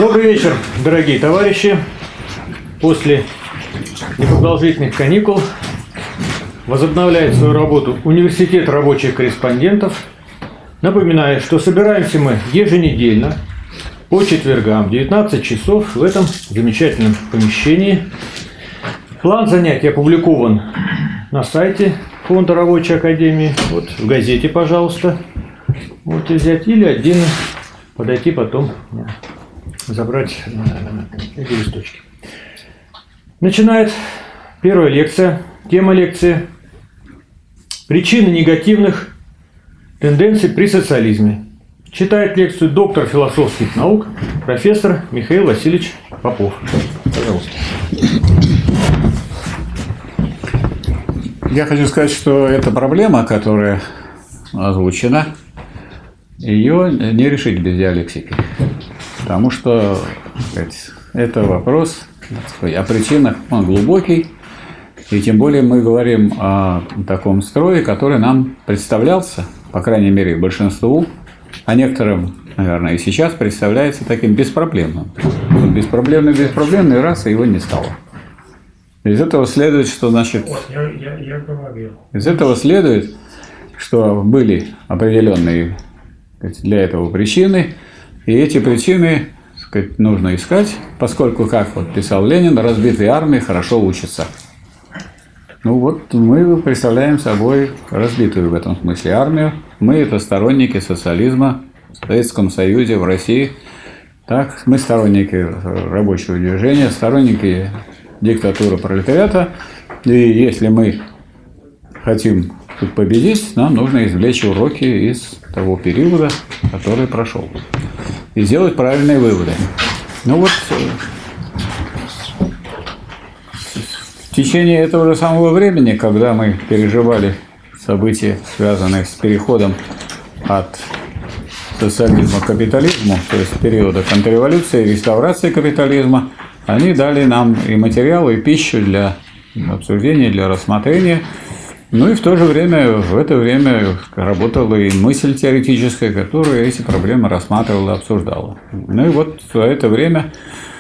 Добрый вечер, дорогие товарищи. После непродолжительных каникул возобновляет свою работу Университет рабочих корреспондентов. Напоминаю, что собираемся мы еженедельно по четвергам в 19 часов в этом замечательном помещении. План занятий опубликован на сайте Фонда рабочей академии. Вот в газете, пожалуйста. Вот взять или отдельно подойти потом, забрать эти листочки. Начинает первая лекция. Тема лекции: причины негативных тенденций при социализме. Читает лекцию доктор философских наук, профессор Михаил Васильевич Попов. Пожалуйста. Я хочу сказать, что эта проблема, которая озвучена, ее не решить без диалектики. Потому что, так сказать, это вопрос о причинах, он глубокий. И тем более мы говорим о таком строе, который нам представлялся, по крайней мере, большинству, а некоторым, наверное, и сейчас представляется таким беспроблемным. Беспроблемный раз, и его не стало. Из этого следует, что, значит, из этого следует, что были определенные для этого причины, и эти причины, так сказать, нужно искать, поскольку, как вот писал Ленин, разбитые армии хорошо учатся. Ну вот мы представляем собой разбитую в этом смысле армию. Мы – это сторонники социализма в Советском Союзе, в России. Так, мы сторонники рабочего движения, сторонники диктатуры пролетариата. И если мы хотим тут победить, нам нужно извлечь уроки из того периода, который прошел, и сделать правильные выводы. Ну вот, в течение этого же самого времени, когда мы переживали события, связанные с переходом от социализма к капитализму, то есть периода контрреволюции и реставрации капитализма, они дали нам и материал, и пищу для обсуждения, для рассмотрения. Ну и в то же время, в это время работала и мысль теоретическая, которая эти проблемы рассматривала, обсуждала. Ну и вот в это время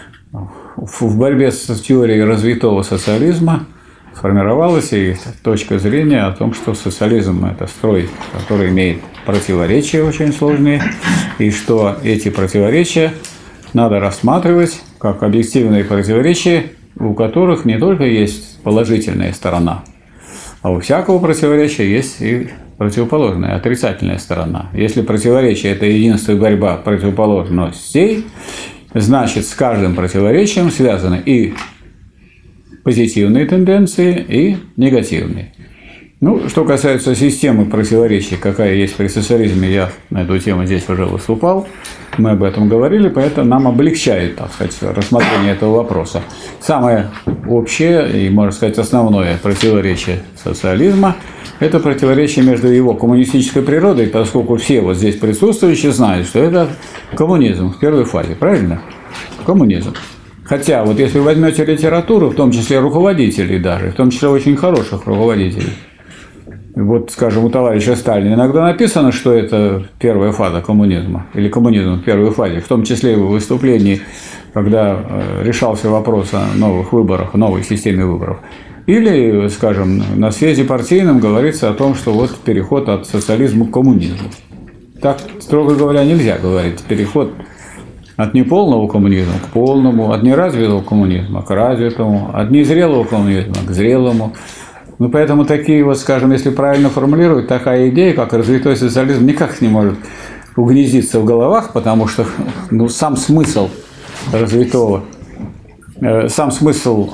в борьбе с теорией развитого социализма сформировалась и точка зрения о том, что социализм – это строй, который имеет противоречия очень сложные, и что эти противоречия надо рассматривать как объективные противоречия, у которых не только есть положительная сторона, а у всякого противоречия есть и противоположная, отрицательная сторона. Если противоречие – это единство и борьба противоположностей, значит, с каждым противоречием связаны и позитивные тенденции, и негативные. Ну, что касается системы противоречий, какая есть при социализме, я на эту тему здесь уже выступал, мы об этом говорили, поэтому нам облегчает, так сказать, рассмотрение этого вопроса. Самое общее и, можно сказать, основное противоречие социализма – это противоречие между его коммунистической природой, поскольку все вот здесь присутствующие знают, что это коммунизм в первой фазе, правильно? Коммунизм. Хотя, вот если вы возьмете литературу, в том числе руководителей даже, в том числе очень хороших руководителей, вот, скажем, у товарища Сталина иногда написано, что это первая фаза коммунизма, или коммунизм в первой фазе, в том числе в выступлении, когда решался вопрос о новых выборах, новой системе выборов. Или, скажем, на съезде партийном говорится о том, что вот переход от социализма к коммунизму. Так, строго говоря, нельзя говорить. Переход от неполного коммунизма к полному, от неразвитого коммунизма к развитому, от незрелого коммунизма к зрелому. Ну, поэтому такие вот, скажем, если правильно формулировать, такая идея, как развитой социализм, никак не может угнездиться в головах, потому что сам смысл развитого, сам смысл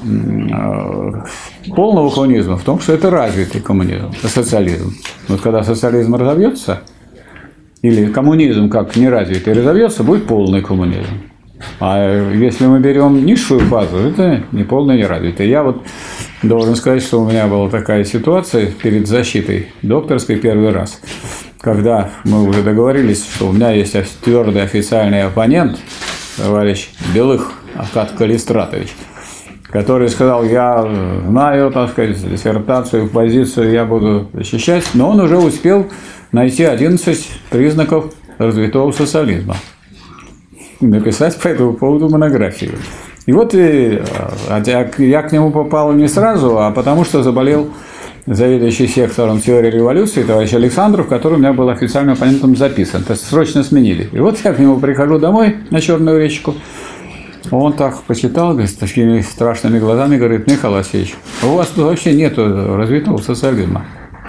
полного коммунизма в том, что это развитый коммунизм, социализм. Вот когда социализм разовьется, или коммунизм как неразвитый разовьется, будет полный коммунизм. А если мы берем низшую фазу, это не полный, не развитый. Я вот должен сказать, что у меня была такая ситуация перед защитой докторской первый раз, когда мы уже договорились, что у меня есть твердый официальный оппонент, товарищ Белых Акад Калистратович, который сказал: я знаю, так сказать, диссертацию, позицию я буду защищать, но он уже успел найти 11 признаков развитого социализма. написать по этому поводу монографию. И вот я к нему попал не сразу, а потому что заболел заведующий сектором теории революции товарищ Александров, который у меня был официальным оппонентом записан. То есть срочно сменили. И вот я к нему прихожу домой на Черную речку. Он так почитал, говорит, с такими страшными глазами, говорит: Михаил Васильевич, у вас тут вообще нету развитого социализма.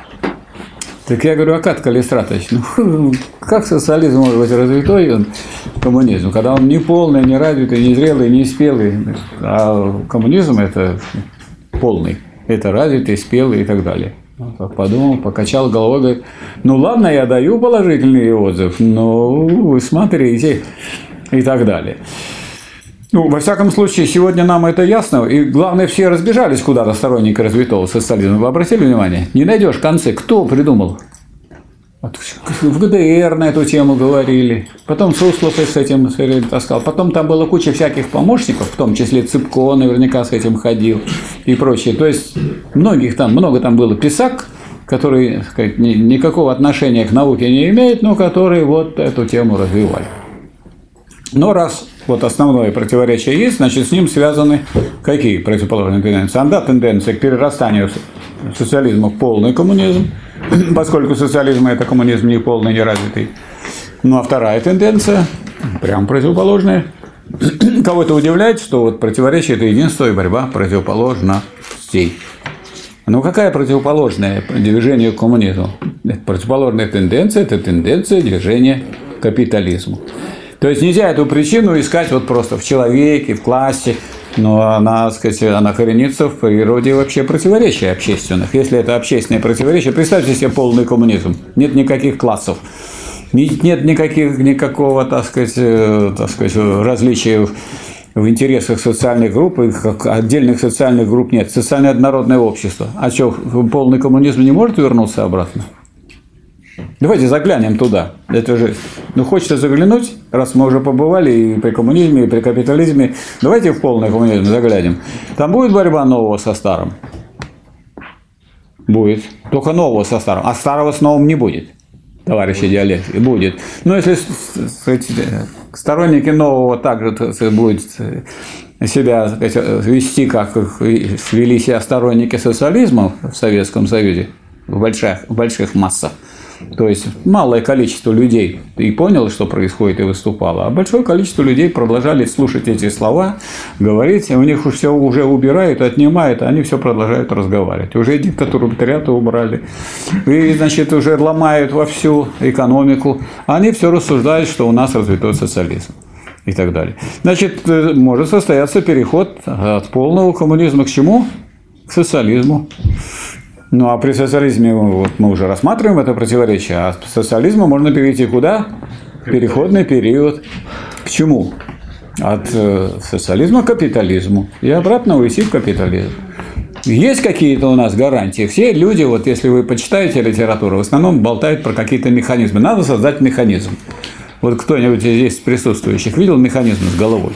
Так я говорю: а как, Калистратович, ну как социализм может быть развитой, коммунизм, когда он не полный, не развитый, не зрелый, не спелый, а коммунизм это полный, это развитый, спелый и так далее. Подумал, покачал головой, говорит: ну ладно, я даю положительный отзыв, но вы смотрите и так далее. Ну, во всяком случае, сегодня нам это ясно, и главное, все разбежались куда-то, сторонники развитого социализма. Вы обратили внимание? Не найдешь концы. Кто придумал? В ГДР на эту тему говорили, потом Суслов с этим таскал, потом там была куча всяких помощников, в том числе Цыпко наверняка с этим ходил и прочее. То есть много там было писак, которые, так сказать, никакого отношения к науке не имеют, но которые вот эту тему развивали. Но раз вот основное противоречие есть, значит, с ним связаны какие противоположные тенденции? Одна тенденция к перерастанию социализма в полный коммунизм, поскольку социализм – это коммунизм не полный, не развитый. Ну, а вторая тенденция, прям противоположная. Кого-то удивляет, что вот противоречие – это единство и борьба противоположностей. Ну, какая противоположная движению к коммунизму? Противоположная тенденция – это тенденция движения к капитализму. То есть нельзя эту причину искать вот просто в человеке, в классе, но она, так сказать, она коренится в природе вообще противоречий общественных. Если это общественное противоречие, представьте себе полный коммунизм, нет никаких классов, нет никакого, так сказать, различия в интересах социальных групп, как отдельных социальных групп нет, социальное однородное общество. А что, полный коммунизм не может вернуться обратно? Давайте заглянем туда. Это же, хочется заглянуть, раз мы уже побывали и при коммунизме, и при капитализме. Давайте в полный коммунизм заглянем. Там будет борьба нового со старым? Будет. Только нового со старым. А старого с новым не будет. Товарищи диалектики, будет. Но если сторонники нового также будут себя, так сказать, вести, как вели себя сторонники социализма в Советском Союзе, в больших массах, то есть малое количество людей и поняло, что происходит, и выступало, а большое количество людей продолжали слушать эти слова, говорить, у них все уже убирают, отнимают, а они все продолжают разговаривать. Уже диктатуру пролетариата убрали, и, значит, уже ломают во всю экономику, они все рассуждают, что у нас развитой социализм и так далее. Значит, может состояться переход от полного коммунизма к чему? К социализму. Ну, а при социализме вот, мы уже рассматриваем это противоречие, а с социализма можно перейти куда? Переходный период. К чему? От социализма к капитализму. И обратно уйти в капитализм. Есть какие-то у нас гарантии. Все люди, вот если вы почитаете литературу, в основном болтают про какие-то механизмы. Надо создать механизм. Вот кто-нибудь здесь присутствующих видел механизм с головой?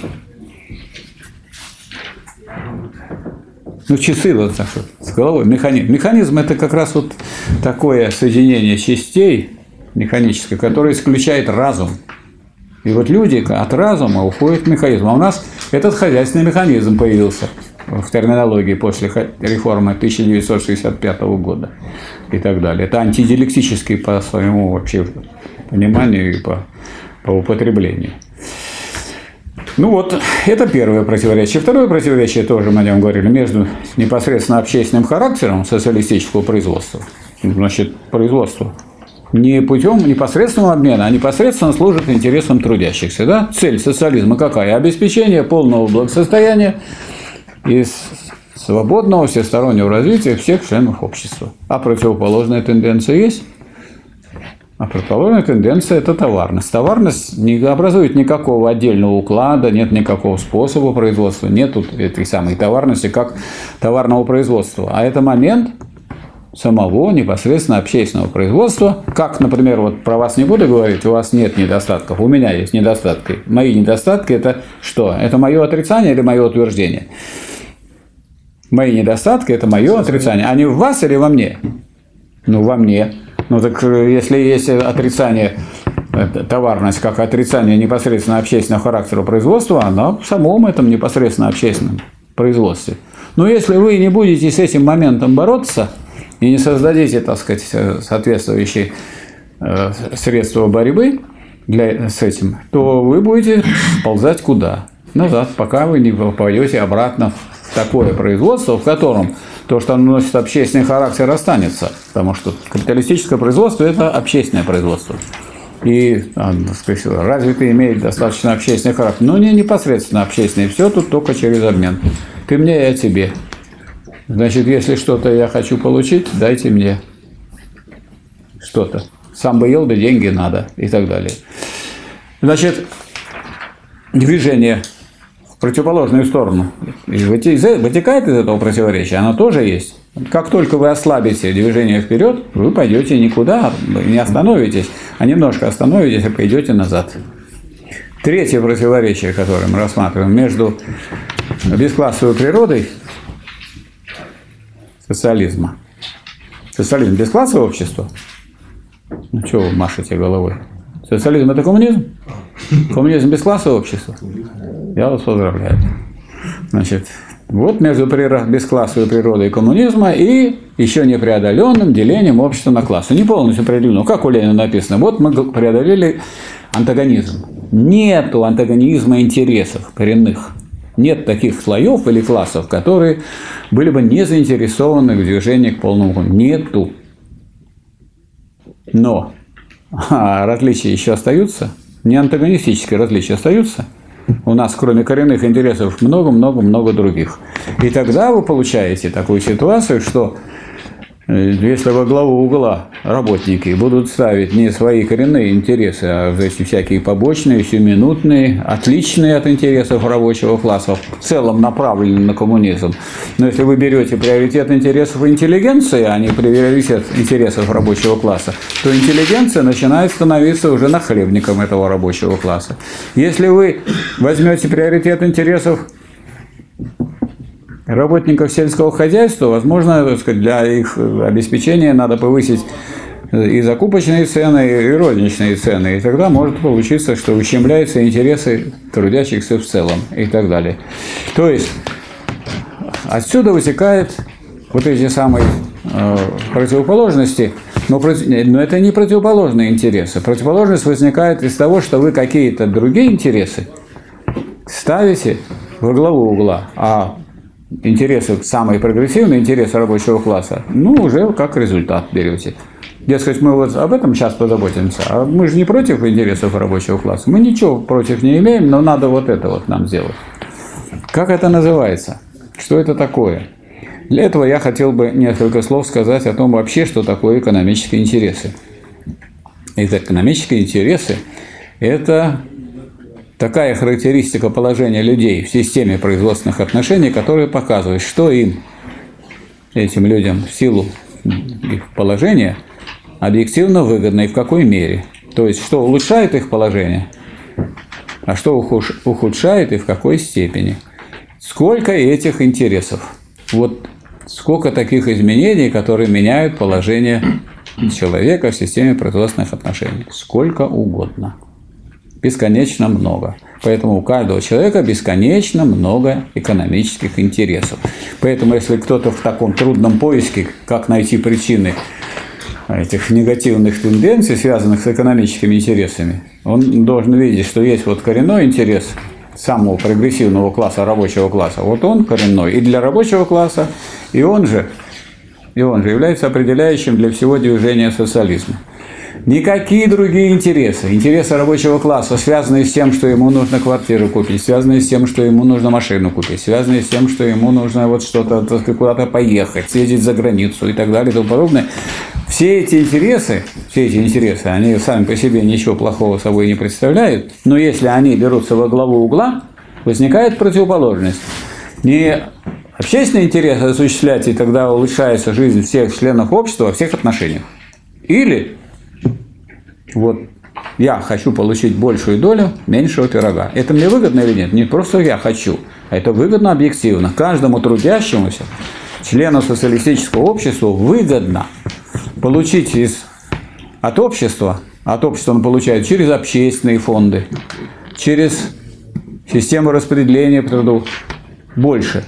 Ну, часы вот так вот, с головой. Механизм – это как раз вот такое соединение частей механическое, которое исключает разум. И вот люди от разума уходят в механизм. А у нас этот хозяйственный механизм появился в терминологии после реформы 1965 года и так далее. Это антидиалектический по своему вообще пониманию и по употреблению. Ну вот, это первое противоречие. Второе противоречие, тоже мы о нем говорили, между непосредственно общественным характером социалистического производства, значит, производство не путем непосредственного обмена, а непосредственно служит интересам трудящихся. Да? Цель социализма какая? Обеспечение полного благосостояния и свободного всестороннего развития всех членов общества. А противоположная тенденция есть? А противоположная тенденция – это товарность. Товарность не образует никакого отдельного уклада, нет никакого способа производства, нет этой самой товарности, как товарного производства. А это момент самого непосредственно общественного производства. Как, например, вот про вас не буду говорить, у вас нет недостатков, у меня есть недостатки. Мои недостатки – это что? Это мое отрицание или мое утверждение? Мои недостатки – это мое отрицание. Они в вас или во мне? Ну, во мне. Ну, так если есть отрицание товарность как отрицание непосредственно общественного характера производства, она в самом этом непосредственно общественном производстве. Но если вы не будете с этим моментом бороться и не создадите, так сказать, соответствующие средства борьбы с этим, то вы будете ползать куда? Назад, пока вы не попадете обратно в такое производство, в котором то, что оно носит общественный характер, останется. Потому что капиталистическое производство – это общественное производство. И, так сказать, развитый имеет достаточно общественный характер. Но не непосредственно общественный. Все тут только через обмен. Ты мне, я тебе. Значит, если что-то я хочу получить, дайте мне что-то. Сам бы ел, да деньги надо. И так далее. Значит, движение в противоположную сторону вытекает из этого противоречия. Оно тоже есть. Как только вы ослабите движение вперед, вы пойдете никуда, не остановитесь, а немножко остановитесь и пойдете назад. Третье противоречие, которое мы рассматриваем, между бесклассовой природой социализма. Социализм – бесклассовое общество? Ну, чего вы машете головой? Социализм – это коммунизм? Коммунизм – бесклассовое общество? Я вас поздравляю. Значит, вот между бесклассовой природой коммунизма и еще непреодоленным делением общества на классы. Не полностью преодолено. Как у Ленина написано? Вот мы преодолели антагонизм. Нету антагонизма интересов коренных. Нет таких слоев или классов, которые были бы не заинтересованы в движении к полному коммунизму. Нету. Но различия еще остаются. Не антагонистические различия остаются. У нас, кроме коренных интересов, много-много-много других. И тогда вы получаете такую ситуацию, что если во главу угла работники будут ставить не свои коренные интересы, а эти всякие побочные, сиюминутные, отличные от интересов рабочего класса, в целом направленные на коммунизм. Но если вы берете приоритет интересов интеллигенции, а не приоритет интересов рабочего класса, то интеллигенция начинает становиться уже нахлебником этого рабочего класса. Если вы возьмете приоритет интересов работников сельского хозяйства, возможно, так сказать, для их обеспечения надо повысить и закупочные цены, и розничные цены. И тогда может получиться, что ущемляются интересы трудящихся в целом и так далее. То есть отсюда вытекают вот эти самые противоположности, но это не противоположные интересы. Противоположность возникает из того, что вы какие-то другие интересы ставите во главу угла, а интересы, самые прогрессивные интересы рабочего класса, ну, уже как результат берете. Дескать, мы вот об этом сейчас позаботимся, а мы же не против интересов рабочего класса. Мы ничего против не имеем, но надо вот это вот нам сделать. Как это называется? Что это такое? Для этого я хотел бы несколько слов сказать о том вообще, что такое экономические интересы. Экономические интересы – это такая характеристика положения людей в системе производственных отношений, которая показывает, что им, этим людям, в силу их положения, объективно выгодно и в какой мере. То есть, что улучшает их положение, а что ухудшает и в какой степени. Сколько этих интересов. Вот сколько таких изменений, которые меняют положение человека в системе производственных отношений. Сколько угодно. Бесконечно много. Поэтому у каждого человека бесконечно много экономических интересов. Поэтому, если кто-то в таком трудном поиске, как найти причины этих негативных тенденций, связанных с экономическими интересами, он должен видеть, что есть вот коренной интерес самого прогрессивного класса, рабочего класса. Вот он коренной и для рабочего класса, и он же является определяющим для всего движения социализма. Никакие другие интересы, интересы рабочего класса, связанные с тем, что ему нужно квартиру купить, связанные с тем, что ему нужно машину купить, связанные с тем, что ему нужно вот что-то, куда-то поехать, съездить за границу и так далее и тому подобное. Все эти интересы, они сами по себе ничего плохого собой не представляют, но если они берутся во главу угла, возникает противоположность. Не общественные интересы осуществлять, и тогда улучшается жизнь всех членов общества во всех отношениях. Или вот я хочу получить большую долю меньшего пирога. Это мне выгодно или нет? Не просто я хочу, а это выгодно объективно. Каждому трудящемуся, члену социалистического общества, выгодно получить от общества от общества он получает через общественные фонды, через систему распределения по труду больше.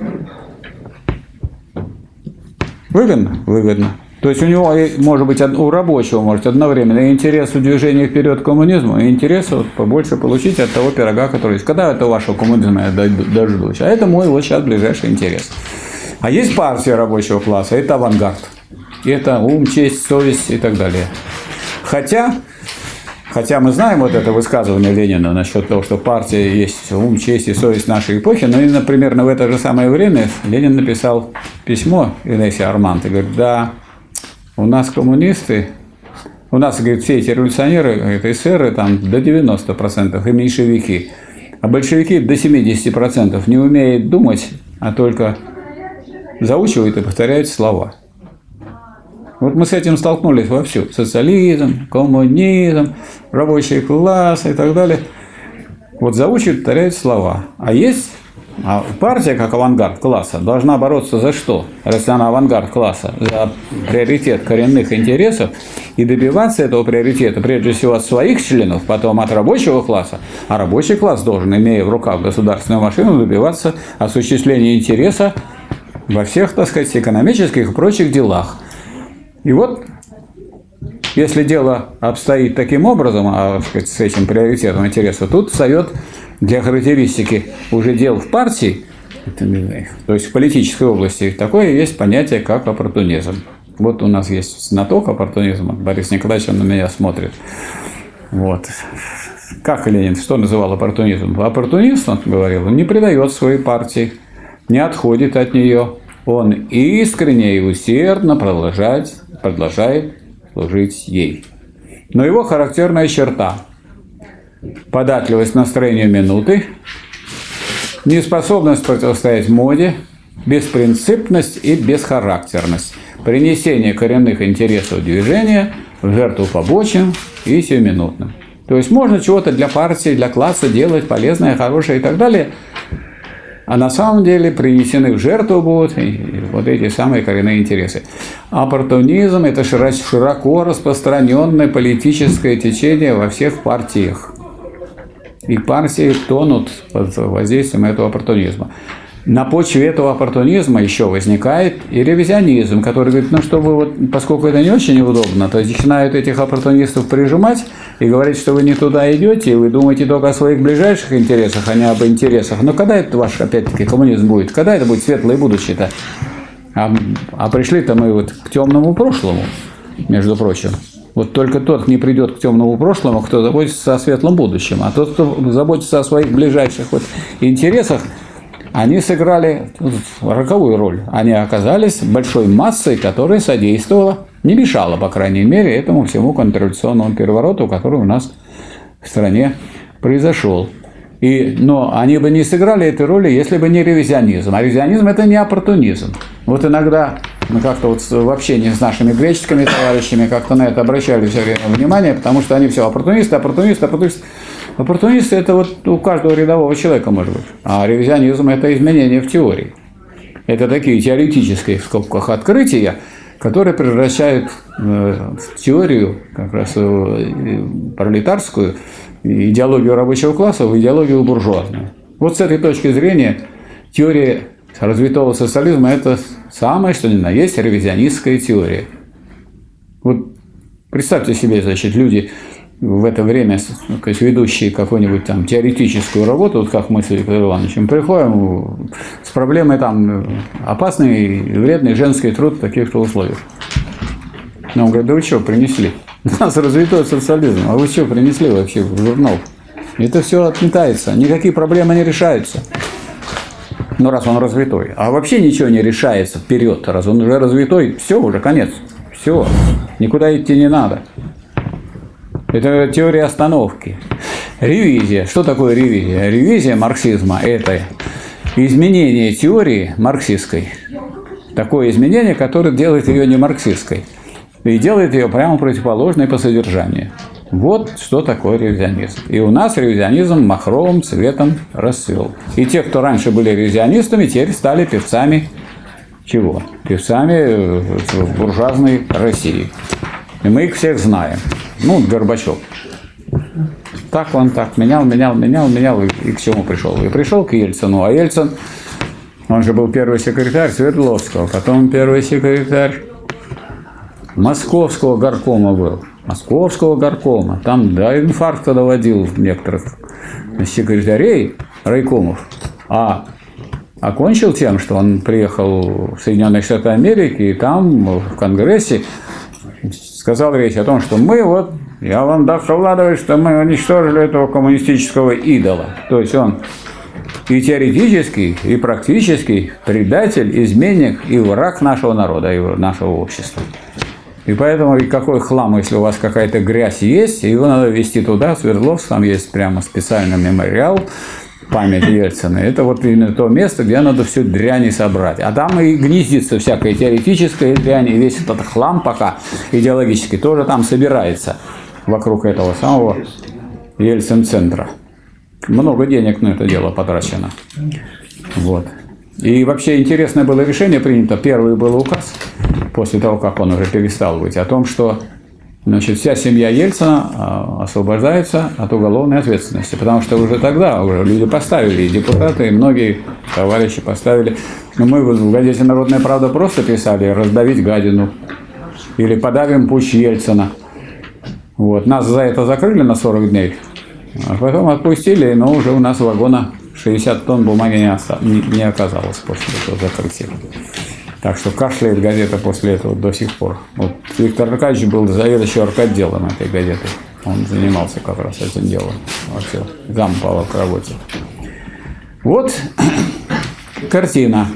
Выгодно? Выгодно. То есть у него, может быть, у рабочего может одновременно интерес у движения вперед к коммунизму и интерес вот побольше получить от того пирога, который есть. Когда это вашего коммунизма я дождусь? А это мой вот сейчас ближайший интерес. А есть партия рабочего класса, это авангард. Это ум, честь, совесть и так далее. Хотя мы знаем вот это высказывание Ленина насчет того, что партия есть ум, честь и совесть нашей эпохи, но именно примерно в это же самое время Ленин написал письмо Инессе Арманд и говорит, да, у нас коммунисты, у нас, говорит, все эти революционеры, это эсеры там до 90% и меньшевики, а большевики до 70% не умеют думать, а только заучивают и повторяют слова. Вот мы с этим столкнулись вовсю. Социализм, коммунизм, рабочий класс и так далее. Вот заучивают, повторяют слова. А партия, как авангард класса, должна бороться за что? Если она авангард класса, за приоритет коренных интересов и добиваться этого приоритета, прежде всего, от своих членов, потом от рабочего класса. А рабочий класс должен, имея в руках государственную машину, добиваться осуществления интереса во всех, так сказать, экономических и прочих делах. И вот, если дело обстоит таким образом, так сказать, с этим приоритетом интереса, тут встает для характеристики уже дел в партии, то есть в политической области, такое есть понятие, как оппортунизм. Вот у нас есть знаток оппортунизма, Борис Николаевич, он на меня смотрит. Вот. Как Ленин, что называл оппортунизм? Оппортунист, он говорил, он не предает своей партии, не отходит от нее, он искренне и усердно продолжает служить ей. Но его характерная черта – податливость настроению минуты, неспособность противостоять моде, беспринципность и бесхарактерность, принесение коренных интересов движения в жертву побочным и сиюминутным. То есть можно чего-то для партии, для класса делать полезное, хорошее и так далее, а на самом деле принесены в жертву будут вот эти самые коренные интересы. Оппортунизм – это широко распространенное политическое течение во всех партиях. И партии тонут под воздействием этого оппортунизма. На почве этого оппортунизма еще возникает и ревизионизм, который говорит, ну что вы, вот, поскольку это не очень удобно, то начинают этих оппортунистов прижимать и говорить, что вы не туда идете, и вы думаете только о своих ближайших интересах, а не об интересах. Но когда это ваш, опять-таки, коммунизм будет? Когда это будет светлое будущее-то? А пришли-то мы вот к темному прошлому, между прочим. Вот только тот не придет к темному прошлому, кто заботится о светлом будущем. А тот, кто заботится о своих ближайших вот интересах, они сыграли роковую роль. Они оказались большой массой, которая содействовала, не мешала, по крайней мере, этому всему контрреволюционному перевороту, который у нас в стране произошел. Но они бы не сыграли этой роли, если бы не ревизионизм. А ревизионизм – это не оппортунизм. Вот иногда мы как-то вот в общении с нашими греческими товарищами как-то на это обращали все время внимание, потому что они все оппортунисты. Оппортунисты – это вот у каждого рядового человека может быть. А ревизионизм – это изменение в теории. Это такие теоретические, в скобках, открытия, которые превращают в теорию, как раз пролетарскую, идеологию рабочего класса в идеологию буржуазную. Вот с этой точки зрения теория развитого социализма – это самое, что ни на есть, ревизионистская теория. Вот представьте себе, значит, люди в это время, ведущие какую-нибудь там теоретическую работу, вот как мы с Виктором Ивановичем приходим с проблемой там опасный и вредный женский труд в таких-то условиях. Но он говорит, да вы что принесли? У нас развитой социализм, а вы что принесли вообще в журнал? Это все отметается, никакие проблемы не решаются. Ну, раз он развитой. А вообще ничего не решается вперед. Раз он уже развитой, все, уже конец. Все, никуда идти не надо. Это теория остановки. Ревизия. Что такое ревизия? Ревизия марксизма – это изменение теории марксистской. Такое изменение, которое делает ее не марксистской. И делает ее прямо противоположной по содержанию. Вот что такое ревизионизм. И у нас ревизионизм махровым цветом расцвел. И те, кто раньше были ревизионистами, теперь стали певцами чего? Певцами буржуазной России. И мы их всех знаем. ну, Горбачев. Так он так менял, и к чему пришел? И пришел к Ельцину, а Ельцин, он же был первый секретарь Свердловского, потом первый секретарь Московского горкома был. Московского горкома. Там до инфаркта доводил некоторых секретарей райкомов. А окончил тем, что он приехал в Соединенные Штаты Америки, и там в Конгрессе сказал речь о том, что мы вот, я вам докладываю, что мы уничтожили этого коммунистического идола. То есть он и теоретический, и практический предатель, изменник и враг нашего народа, и нашего общества. И поэтому какой хлам, если у вас какая-то грязь есть, его надо везти туда, в Свердловск, там есть прямо специальный мемориал, память Ельцина. Это вот именно то место, где надо всю дрянь собрать. А там и гнездится всякая теоретическая дрянь, и весь этот хлам пока идеологический тоже там собирается вокруг этого самого Ельцин-центра. Много денег на это дело потрачено. Вот. И вообще интересное было решение принято. Первый был указ, после того, как он уже перестал быть, о том, что, значит, вся семья Ельцина освобождается от уголовной ответственности. Потому что уже тогда люди поставили, и депутаты, и многие товарищи поставили. Но мы в газете «Народная правда» просто писали «раздавить гадину» или «подавим путч Ельцина». Вот. Нас за это закрыли на 40 дней, а потом отпустили, но уже у нас вагона 60 тонн бумаги не оказалось после этого закрытия. Так что кашляет газета после этого до сих пор. Вот Виктор Аркадьевич был заведующим орготделом этой газеты. Он занимался как раз этим делом. Вообще зам по работе. Вот картина.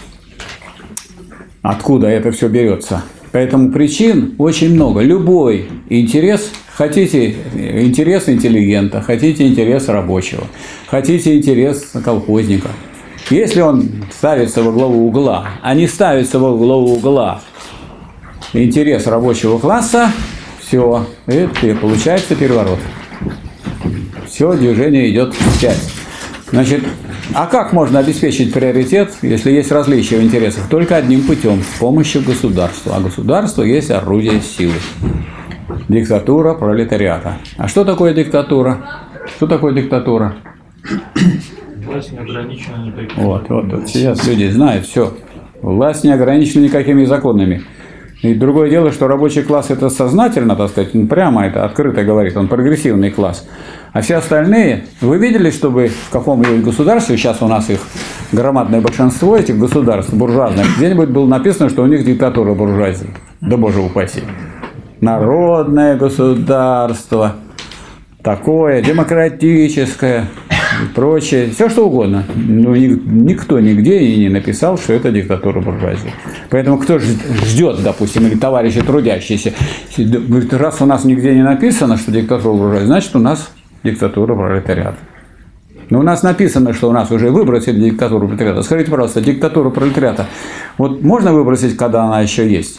Откуда это все берется. Поэтому причин очень много. Любой интерес, хотите интерес интеллигента, хотите интерес рабочего, хотите интерес колхозника. Если он ставится во главу угла, а не ставится во главу угла интерес рабочего класса, все, это получается переворот. Все, движение идет вспять. Значит, а как можно обеспечить приоритет, если есть различия в интересах? Только одним путем – с помощью государства. А государство есть орудие силы. Диктатура пролетариата. А что такое диктатура? Что такое диктатура? Власть не ограничена никакими. Вот. Сейчас люди знают все. Власть не ограничена никакими законами. И другое дело, что рабочий класс это сознательно, так сказать, прямо это открыто говорит, он прогрессивный класс. А все остальные, вы видели, чтобы в каком-нибудь государстве, сейчас у нас их громадное большинство, этих государств буржуазных, где-нибудь было написано, что у них диктатура буржуазии. Да боже упаси. Народное государство, такое, демократическое и прочее, все что угодно. Но никто нигде и не написал, что это диктатура буржуазии. Поэтому кто ждет, допустим, или товарищи трудящиеся, говорит, раз у нас нигде не написано, что диктатура буржуазии, значит у нас диктатура пролетариата. Но у нас написано, что у нас уже выбросили диктатуру пролетариата. Скажите, пожалуйста, диктатуру пролетариата, вот можно выбросить, когда она еще есть?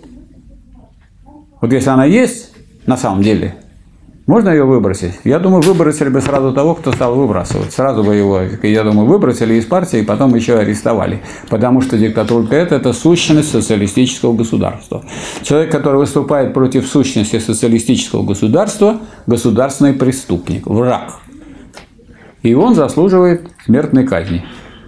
Вот если она есть, на самом деле, можно ее выбросить? Я думаю, выбросили бы сразу того, кто стал выбрасывать. Сразу бы его, я думаю, выбросили из партии и потом еще арестовали. Потому что диктатура это сущность социалистического государства. Человек, который выступает против сущности социалистического государства, государственный преступник, враг. И он заслуживает смертной казни.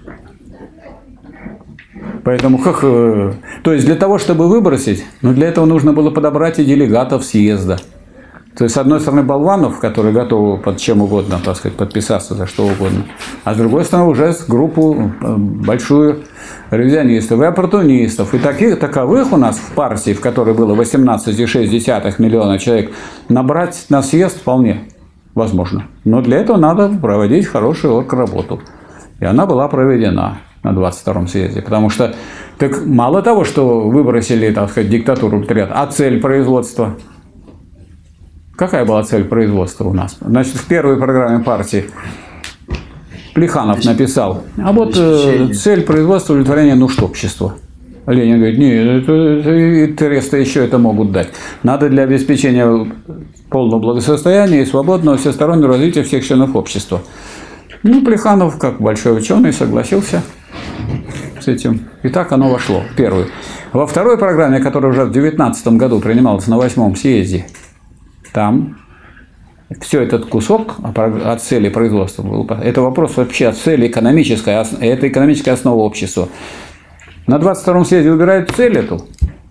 Поэтому, то есть для того, чтобы выбросить, для этого нужно было подобрать и делегатов съезда. То есть, с одной стороны, болванов, которые готовы под чем угодно, так сказать, подписаться за что угодно, а с другой стороны, уже группу большую ревизионистов и оппортунистов. И таковых у нас в партии, в которой было 18,6 миллиона человек, набрать на съезд вполне возможно. Но для этого надо проводить хорошую оргработу. И она была проведена на 22-м съезде. Потому что так мало того, что выбросили, так сказать, диктатуру пролетариата, а цель производства. Какая была цель производства у нас? Значит, в первой программе партии Плеханов написал, а вот цель производства удовлетворения нужд общества. Ленин говорит, нет, интересы еще это могут дать. Надо для обеспечения полного благосостояния и свободного всестороннего развития всех членов общества. Плеханов, как большой ученый, согласился с этим. И так оно вошло, в первую. Во второй программе, которая уже в 2019 году принималась на 8-м съезде, там все этот кусок от цели производства был. Это вопрос вообще о цели экономической, это экономическая основа общества. На 22-м съезде убирают цель эту.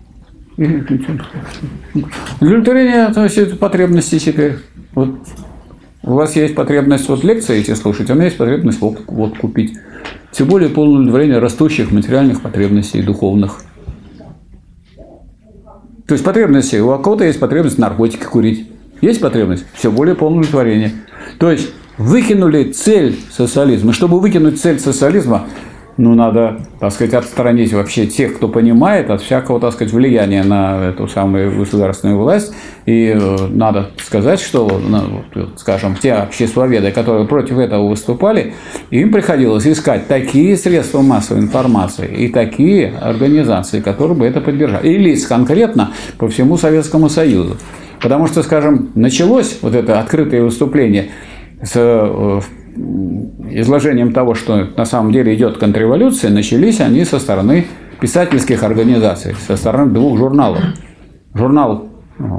Удовлетворение, то есть, потребностей теперь. Вот у вас есть потребность вот лекции эти слушать, а у меня есть потребность вот купить. Тем более полное удовлетворение растущих материальных потребностей духовных. То есть потребности, у кого-то есть потребность наркотики курить. Есть потребность, все более полное удовлетворение. То есть выкинули цель социализма. Чтобы выкинуть цель социализма, надо, так сказать, отстранить вообще тех, кто понимает, от всякого, так сказать, влияния на эту самую государственную власть. И надо сказать, что, скажем, те обществоведы, которые против этого выступали, им приходилось искать такие средства массовой информации и такие организации, которые бы это поддержали. И лиц конкретно по всему Советскому Союзу. Потому что, скажем, началось вот это открытое выступление с изложением того, что на самом деле идет контрреволюция, начались они со стороны писательских организаций, со стороны 2 журналов. Журнал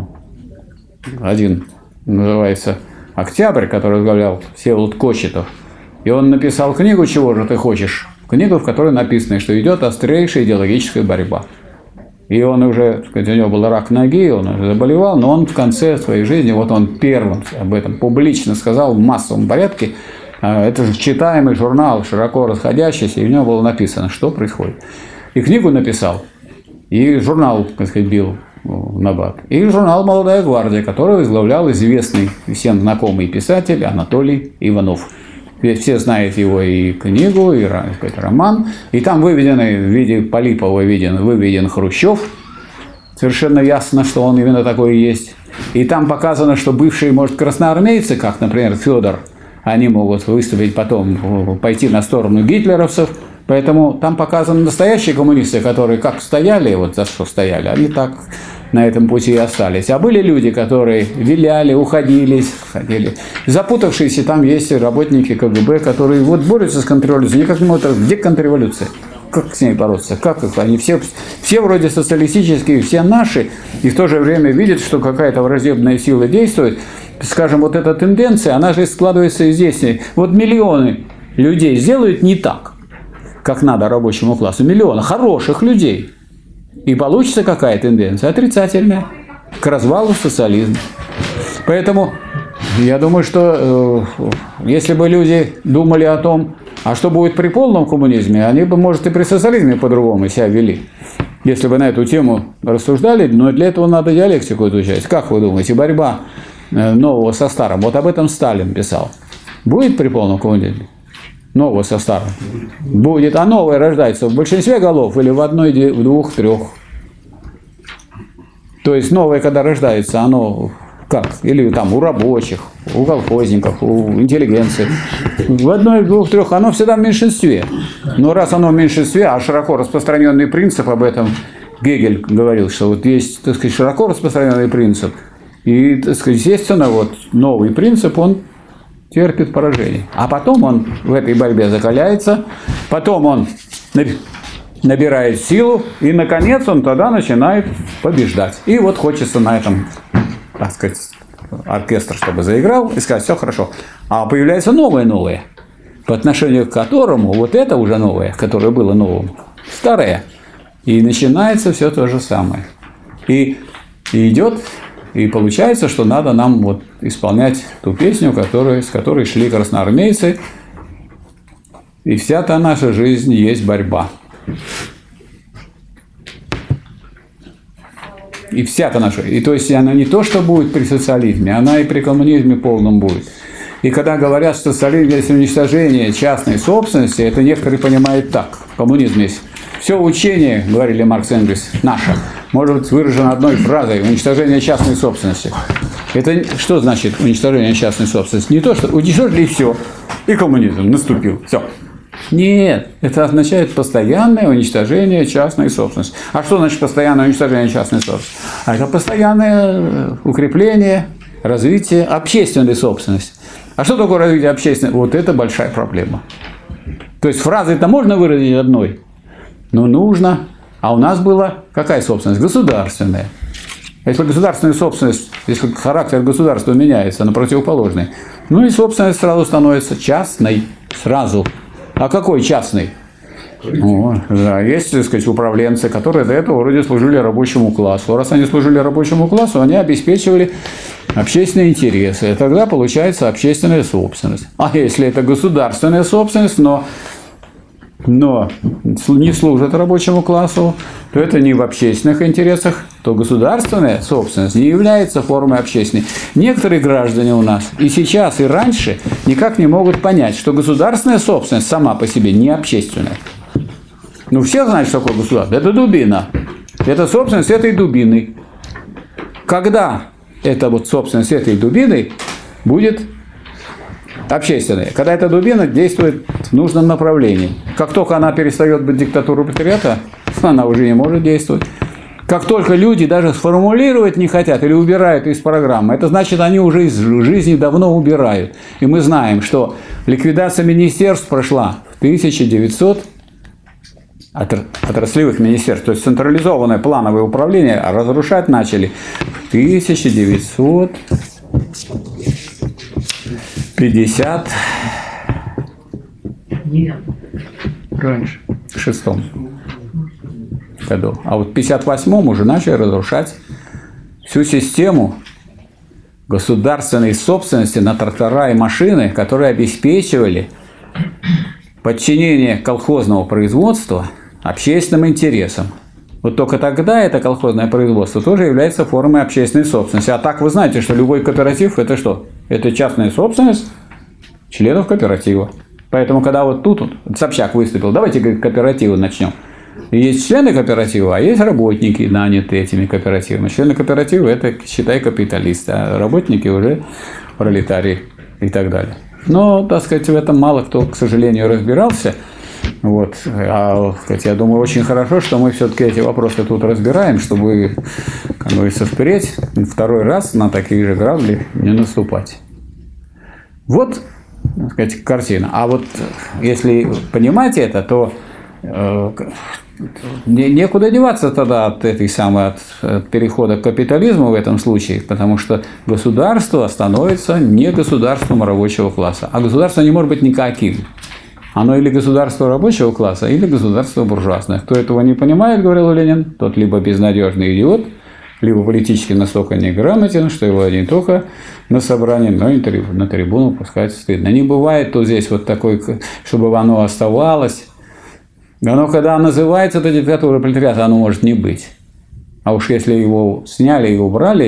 один называется «Октябрь», который возглавлял Всеволод Кочетов. И он написал книгу «Чего же ты хочешь?». Книгу, в которой написано, что идет острейшая идеологическая борьба. И он уже, так сказать, у него был рак ноги, он уже заболевал, но он в конце своей жизни, вот он первым об этом публично сказал в массовом порядке. Это же читаемый журнал, широко расходящийся, и в нем было написано, что происходит. И книгу написал, и журнал, так сказать, бил в набат. И журнал «Молодая гвардия», который возглавлял известный всем знакомый писатель Анатолий Иванов. Все знают его и книгу, и, так сказать, роман. И там выведенный в виде Полипова выведен Хрущев. Совершенно ясно, что он именно такой и есть. И там показано, что бывшие, может, красноармейцы, как, например, Федор, они могут выступить потом, пойти на сторону гитлеровцев. Поэтому там показаны настоящие коммунисты, которые как стояли, вот за что стояли, они так на этом пути и остались. А были люди, которые виляли, уходили, ходили. Запутавшиеся там есть работники КГБ, которые вот борются с контрреволюцией, никак не могут. Где контрреволюция? Как с ней бороться? Как их? Они все вроде социалистические, все наши, и в то же время видят, что какая-то враждебная сила действует. Скажем, вот эта тенденция, она же складывается и здесь. Вот миллионы людей сделают не так, как надо рабочему классу. Миллионы хороших людей. И получится какая тенденция? Отрицательная. К развалу социализма. Поэтому я думаю, что если бы люди думали о том, а что будет при полном коммунизме, они бы, может, и при социализме по-другому себя вели. Если бы на эту тему рассуждали, но для этого надо диалектику изучать. Как вы думаете, борьба нового со старым? Вот об этом Сталин писал. Будет при полном коммунизме? Нового со старым. Будет. А новое рождается в большинстве голов или в одной, в 2, 3. То есть новое, когда рождается, оно как? Или там у рабочих, у колхозников, у интеллигенции. В 1, 2, 3 оно всегда в меньшинстве. Но раз оно в меньшинстве, а широко распространенный принцип, об этом Гегель говорил, что вот есть, так сказать, широко распространенный принцип. И, так сказать, естественно, вот новый принцип, он терпит поражение. А потом он в этой борьбе закаляется, потом он набирает силу, и, наконец, он тогда начинает побеждать. И вот хочется на этом, так сказать, оркестр, чтобы заиграл, и сказать, все хорошо. А появляется новое, по отношению к которому вот это уже новое, которое было новым, старое. И начинается все то же самое. И идет. И получается, что надо нам вот исполнять ту песню, с которой шли красноармейцы. И вся та наша жизнь есть борьба. И вся-то наша. И то есть она не то, что будет при социализме, она и при коммунизме полном будет. И когда говорят, что социализм есть уничтожение частной собственности, это некоторые понимают так. Коммунизм есть. Все учение, говорили Маркс и Энгельс, наше, может быть выражено одной фразой: уничтожение частной собственности. Это что значит уничтожение частной собственности? Не то, что уничтожили и все, и коммунизм наступил. Все. Нет, это означает постоянное уничтожение частной собственности. А что значит постоянное уничтожение частной собственности? А это постоянное укрепление, развитие общественной собственности. А что такое развитие общественной? Вот это большая проблема. То есть фразы-то можно выразить одной, но нужно. А у нас была какая собственность? Государственная. Если государственная собственность, если характер государства меняется на противоположный, ну и собственность сразу становится частной. Сразу. А какой частный? Да, есть, так сказать, управленцы, которые до этого вроде служили рабочему классу. Раз они служили рабочему классу, они обеспечивали общественные интересы. И тогда получается общественная собственность. А если это государственная собственность, но не служит рабочему классу, то это не в общественных интересах, то государственная собственность не является формой общественной. Некоторые граждане у нас и сейчас, и раньше никак не могут понять, что государственная собственность сама по себе не общественная. Ну, все знают, что такое государство. Это дубина. Это собственность этой дубины. Когда эта вот собственность этой дубиной будет общественная? Когда эта дубина действует в нужном направлении. Как только она перестает быть диктатурой пролетариата, она уже не может действовать. Как только люди даже сформулировать не хотят или убирают из программы, это значит, они уже из жизни давно убирают. И мы знаем, что ликвидация министерств прошла в 1900 отраслевых министерств, то есть централизованное плановое управление разрушать начали в 1950 раньше, в 6-м году. А вот в 1958 уже начали разрушать всю систему государственной собственности на трактора и машины, которые обеспечивали подчинение колхозного производства общественным интересам. Вот только тогда это колхозное производство тоже является формой общественной собственности. А так вы знаете, что любой кооператив – это что? Это частная собственность членов кооператива. Поэтому, когда вот тут вот Собчак выступил, давайте кооперативы начнем. Есть члены кооператива, а есть работники, нанятые этими кооперативами. Члены кооператива – это, считай, капиталисты, а работники уже пролетарии и так далее. Но, так сказать, в этом мало кто, к сожалению, разбирался. Вот. А, сказать, я думаю, очень хорошо, что мы все-таки эти вопросы тут разбираем, чтобы, как говорится, впредь второй раз на такие же грабли не наступать. Вот, так сказать, картина. А вот если понимать это, то некуда деваться тогда от этой самой от перехода к капитализму в этом случае, потому что государство становится не государством рабочего класса, а государство не может быть никаким. Оно или государство рабочего класса, или государство буржуазное. Кто этого не понимает, говорил Ленин, тот либо безнадежный идиот, либо политически настолько неграмотен, что его не только на собрании, но и на трибуну пускать стыдно. Не бывает то здесь вот такой, чтобы оно оставалось. Оно, когда называется эта диктатура пролетариата, оно может не быть. А уж если его сняли и убрали,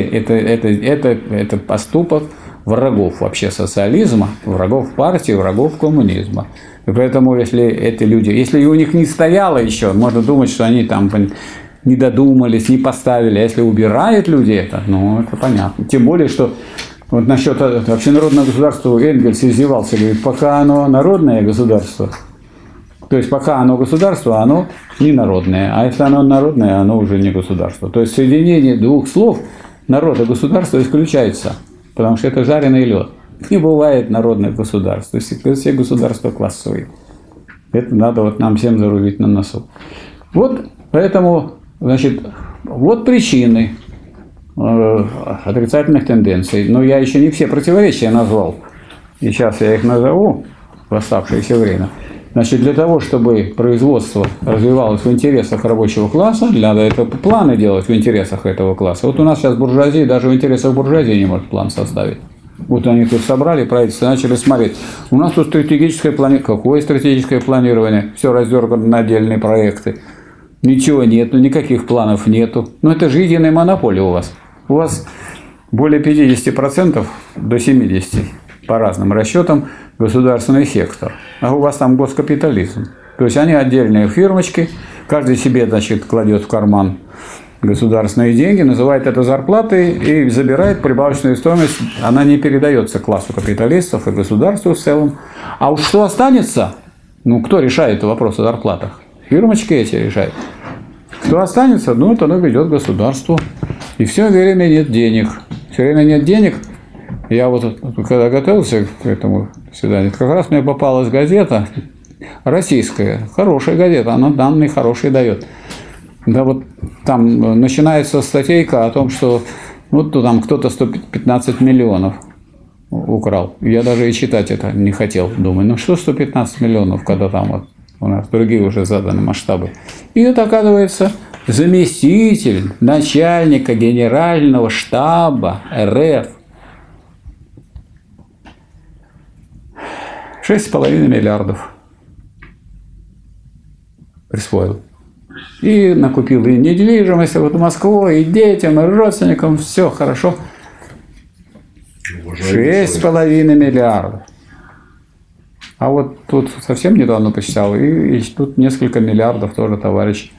это поступок врагов вообще социализма, врагов партии, врагов коммунизма. И поэтому, если эти люди, если у них не стояло еще, можно думать, что они там не додумались, не поставили. А если убирают люди это, ну, это понятно. Тем более, что вот насчет общенародного государства Энгельс издевался, говорит, пока оно народное государство, то есть пока оно государство, оно не народное. А если оно народное, оно уже не государство. То есть соединение двух слов народ и государство исключается, потому что это жареный лед. Не бывает народных государств. То есть все государства классовые. Это надо вот нам всем зарубить на носу. Вот поэтому, значит, вот причины отрицательных тенденций. Но я еще не все противоречия назвал. И сейчас я их назову в оставшееся время. Значит, для того, чтобы производство развивалось в интересах рабочего класса, надо это планы делать в интересах этого класса. Вот у нас сейчас буржуазия даже в интересах буржуазии не может план составить. Вот они тут собрали, правительство, начали смотреть. У нас тут стратегическое планирование. Какое стратегическое планирование? Все раздергано на отдельные проекты. Ничего нету, никаких планов нету. Но это же единая монополия у вас. У вас более 50% до 70% по разным расчетам государственный сектор. А у вас там госкапитализм. То есть они отдельные фирмочки, каждый себе, значит, кладет в карман государственные деньги, называет это зарплатой и забирает прибавочную стоимость. Она не передается классу капиталистов и государству в целом. А уж что останется? Ну, кто решает вопрос о зарплатах? Фирмочки эти решают. Кто останется? Ну, это оно ведет государству. И все время нет денег. Все время нет денег. Я вот, когда готовился к этому свиданию, как раз мне попалась газета российская, хорошая газета, она данные хорошие дает. Да вот там начинается статейка о том, что вот там кто-то 115 миллионов украл. Я даже и читать это не хотел. Думаю, ну что 115 миллионов, когда там вот у нас другие уже заданы масштабы. И это, оказывается, заместитель начальника генерального штаба РФ. 6,5 миллиардов присвоил. И накупил и недвижимость вот в Москву, и детям, и родственникам. Все хорошо. 6,5 миллиардов. А вот тут совсем недавно посчитал, и тут несколько миллиардов тоже товарищ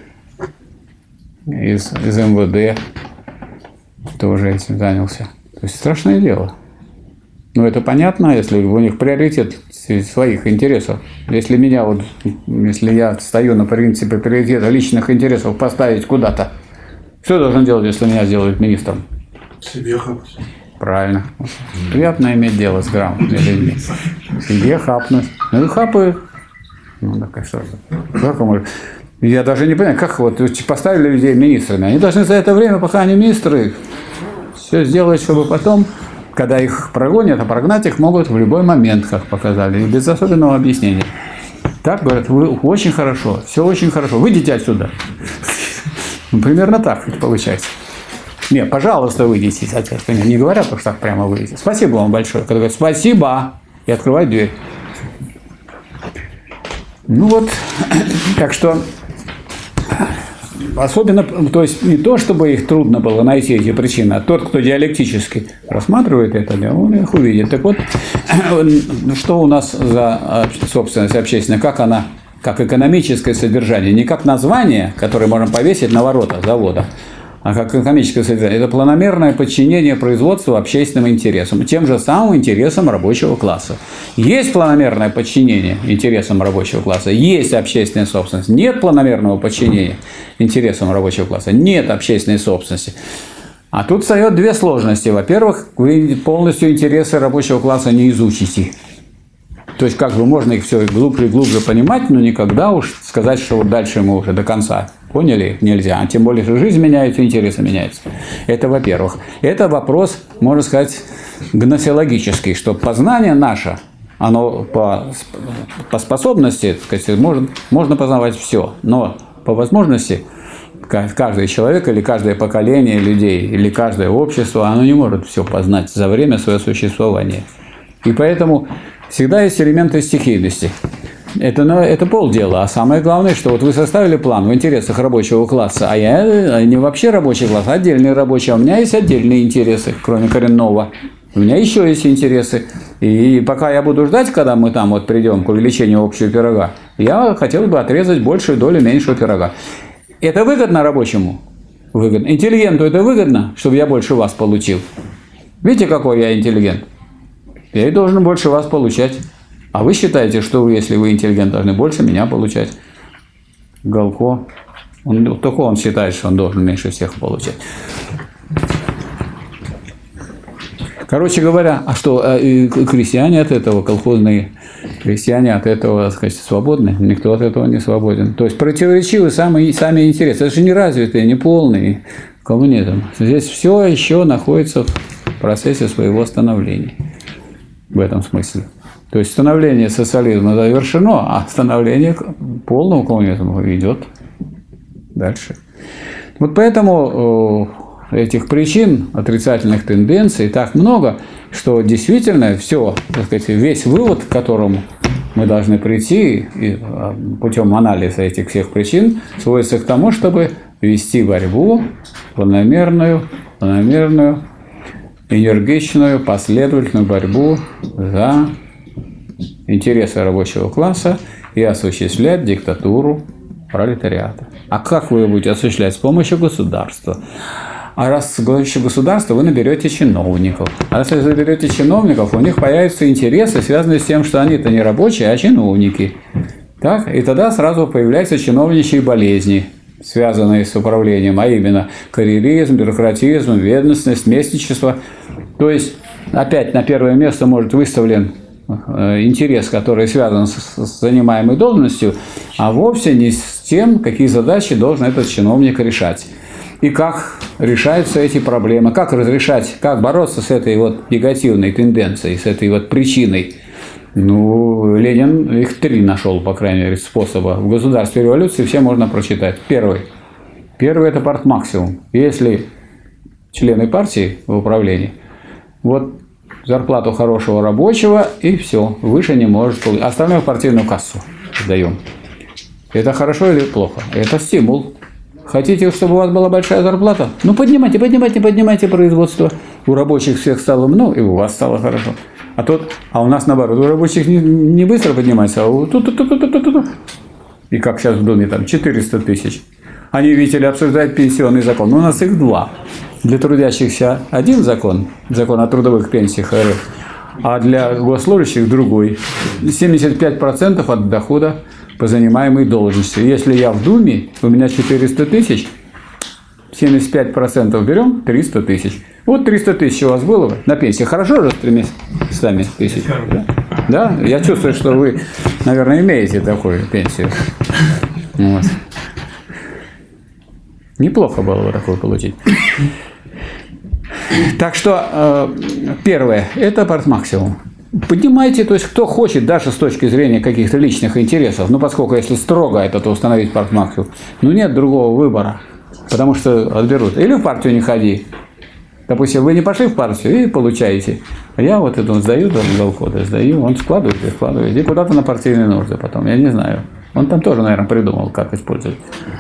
из МВД тоже этим занялся. То есть страшное дело. Но это понятно, если у них приоритет своих интересов. Если меня вот, если я стою на принципе приоритета личных интересов поставить куда-то, что я должен делать, если меня сделают министром? Себе хапнуть. Правильно. Приятно иметь дело с грамотными людьми. Себе хапнуть. Ну и хапают. Ну так что же. Я даже не понимаю, как вот поставили людей министрами. Они должны за это время, пока они министры, все сделать, чтобы потом, когда их прогонят, а прогнать их могут в любой момент, как показали, и без особенного объяснения. Так говорят, вы очень хорошо, все очень хорошо, выйдите отсюда. Примерно так это получается. Нет, пожалуйста, выйдите. Не говорят, что так прямо выйдите. Спасибо вам большое. Когда говорят спасибо, и открывают дверь. Ну вот, так что особенно, то есть не то, чтобы их трудно было найти эти причины, а тот, кто диалектически рассматривает это, он их увидит. Так вот, что у нас за собственность общественная, как она, как экономическое содержание, не как название, которое можно повесить на ворота завода, а как экономическое содержание. Это планомерное подчинение производству общественным интересам, тем же самым интересам рабочего класса. Есть планомерное подчинение интересам рабочего класса, есть общественная собственность. Нет планомерного подчинения интересам рабочего класса, нет общественной собственности. А тут встает две сложности. Во-первых, вы полностью интересы рабочего класса не изучите. То есть, как бы можно их все глубже и глубже понимать, но никогда уж сказать, что вот дальше мы уже до конца поняли, нельзя. А тем более, что жизнь меняется, интересы меняются. Это во-первых. Это вопрос, можно сказать, гносеологический, что познание наше, оно по способности, так сказать, можно познавать все, но по возможности каждый человек или каждое поколение людей или каждое общество, оно не может все познать за время своего существования. И поэтому всегда есть элементы стихийности. Это полдела. А самое главное, что вот вы составили план в интересах рабочего класса, а я не вообще рабочий класс, а отдельный рабочий. А у меня есть отдельные интересы, кроме коренного. У меня еще есть интересы. И пока я буду ждать, когда мы там вот придем к увеличению общего пирога, я хотел бы отрезать большую долю меньшего пирога. Это выгодно рабочему? Выгодно. Интеллигенту это выгодно, чтобы я больше вас получил? Видите, какой я интеллигент? Я и должен больше вас получать. А вы считаете, что вы, если вы интеллигент, должны больше меня получать? Галко. Только он считает, что он должен меньше всех получать. Короче говоря, а что, крестьяне от этого, колхозные крестьяне от этого, так сказать, свободны? Никто от этого не свободен. То есть противоречивы сами интересы. Это же не развитые, не полный коммунизм. Здесь все еще находится в процессе своего становления. В этом смысле. То есть становление социализма завершено, а становление полного коммунизма идет дальше. Вот поэтому этих причин, отрицательных тенденций так много, что действительно все, так сказать, весь вывод, к которому мы должны прийти путем анализа этих всех причин, сводится к тому, чтобы вести борьбу планомерную, энергичную, последовательную борьбу за интересы рабочего класса и осуществлять диктатуру пролетариата. А как вы будете осуществлять? С помощью государства. А раз с помощью государства вы наберете чиновников. А если вы наберете чиновников, у них появятся интересы, связанные с тем, что они-то не рабочие, а чиновники. Так? И тогда сразу появляются чиновничьи болезни, связанные с управлением, а именно карьеризм, бюрократизм, ведомственность, местничество. То есть, опять на первое место может выставлен интерес, который связан с занимаемой должностью, а вовсе не с тем, какие задачи должен этот чиновник решать. И как решаются эти проблемы, как разрешать, как бороться с этой вот негативной тенденцией, с этой вот причиной. Ну, Ленин их 3 нашел, по крайней мере, способа. В «Государстве и революции» все можно прочитать. Первый – это партмаксимум. Если члены партии в управлении, вот зарплату хорошего рабочего, и все, выше не может получить. Остальное в партийную кассу сдаем. Это хорошо или плохо? Это стимул. Хотите, чтобы у вас была большая зарплата? Ну, поднимайте производство. У рабочих всех стало много, и у вас стало хорошо. А у нас наоборот, у рабочих не быстро поднимается, а и как сейчас в Думе, там 400 тысяч. Они, видите ли, обсуждают пенсионный закон. Но у нас их 2. Для трудящихся один закон о трудовых пенсиях РФ, а для госслужащих другой. 75% от дохода по занимаемой должности. Если я в Думе, у меня 400 тысяч, 75% берем 300 тысяч. Вот 300 тысяч у вас было бы на пенсии. Хорошо же с 300 тысяч? Да? Я чувствую, что вы, наверное, имеете такую пенсию. Вот. Неплохо было бы такое получить. Так что, первое, это партмаксимум. Поднимайте, то есть, кто хочет, даже с точки зрения каких-то личных интересов, ну, поскольку, если строго это, то установить партмаксимум, ну, нет другого выбора, потому что отберут. Или в партию не ходи. Допустим, вы не пошли в партию и получаете. А я вот это сдаю, долгоходы сдаю, он складывает, и куда-то на партийные нужды потом, я не знаю. Он там тоже, наверное, придумал, как использовать.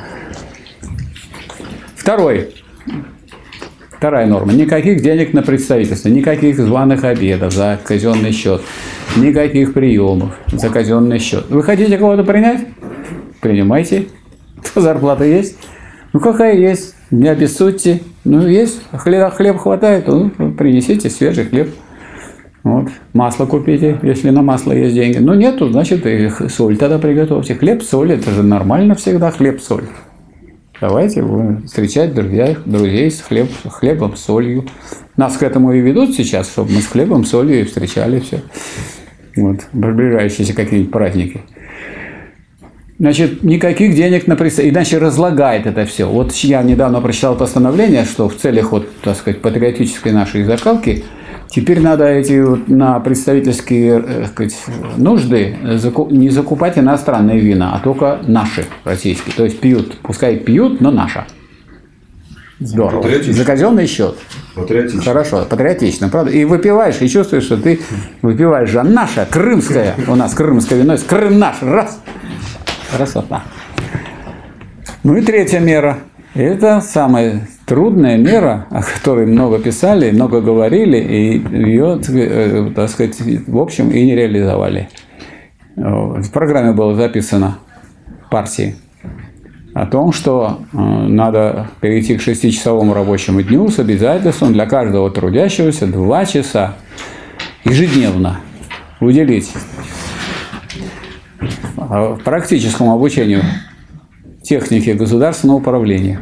Вторая норма. Никаких денег на представительство, никаких званых обедов за казенный счет, никаких приемов за казенный счет. Вы хотите кого-то принять? Принимайте. Зарплата есть? Ну, какая есть? Не обессудьте. Ну, есть. Хлеб хватает, ну, принесите свежий хлеб. Вот. Масло купите, если на масло есть деньги. Ну, нету, значит, и соль тогда приготовьте. Хлеб, соль, это же нормально всегда, хлеб, соль. Давайте будем встречать друзей с хлебом, солью. Нас к этому и ведут сейчас, чтобы мы с хлебом, солью и встречали все. Вот, приближающиеся какие-нибудь праздники. Значит, никаких денег на представительство. Иначе разлагает это все. Вот я недавно прочитал постановление, что в целях, вот, так сказать, патриотической нашей закалки теперь надо эти вот на представительские, так сказать, нужды не закупать иностранные вина, а только наши, российские. То есть пьют, пускай пьют, но наши. Здорово. За казенный счет. Патриотично. Хорошо, патриотично, правда? И выпиваешь, и чувствуешь, что ты выпиваешь же наше, крымское. У нас крымское вино есть, Крым наш, раз. Красота. Ну и третья мера. Это самая трудная мера, о которой много писали, много говорили, и ее, так сказать, в общем, и не реализовали. В программе было записано партии о том, что надо перейти к 6-часовому рабочему дню с обязательством для каждого трудящегося 2 часа ежедневно уделить практическому обучению техники государственного управления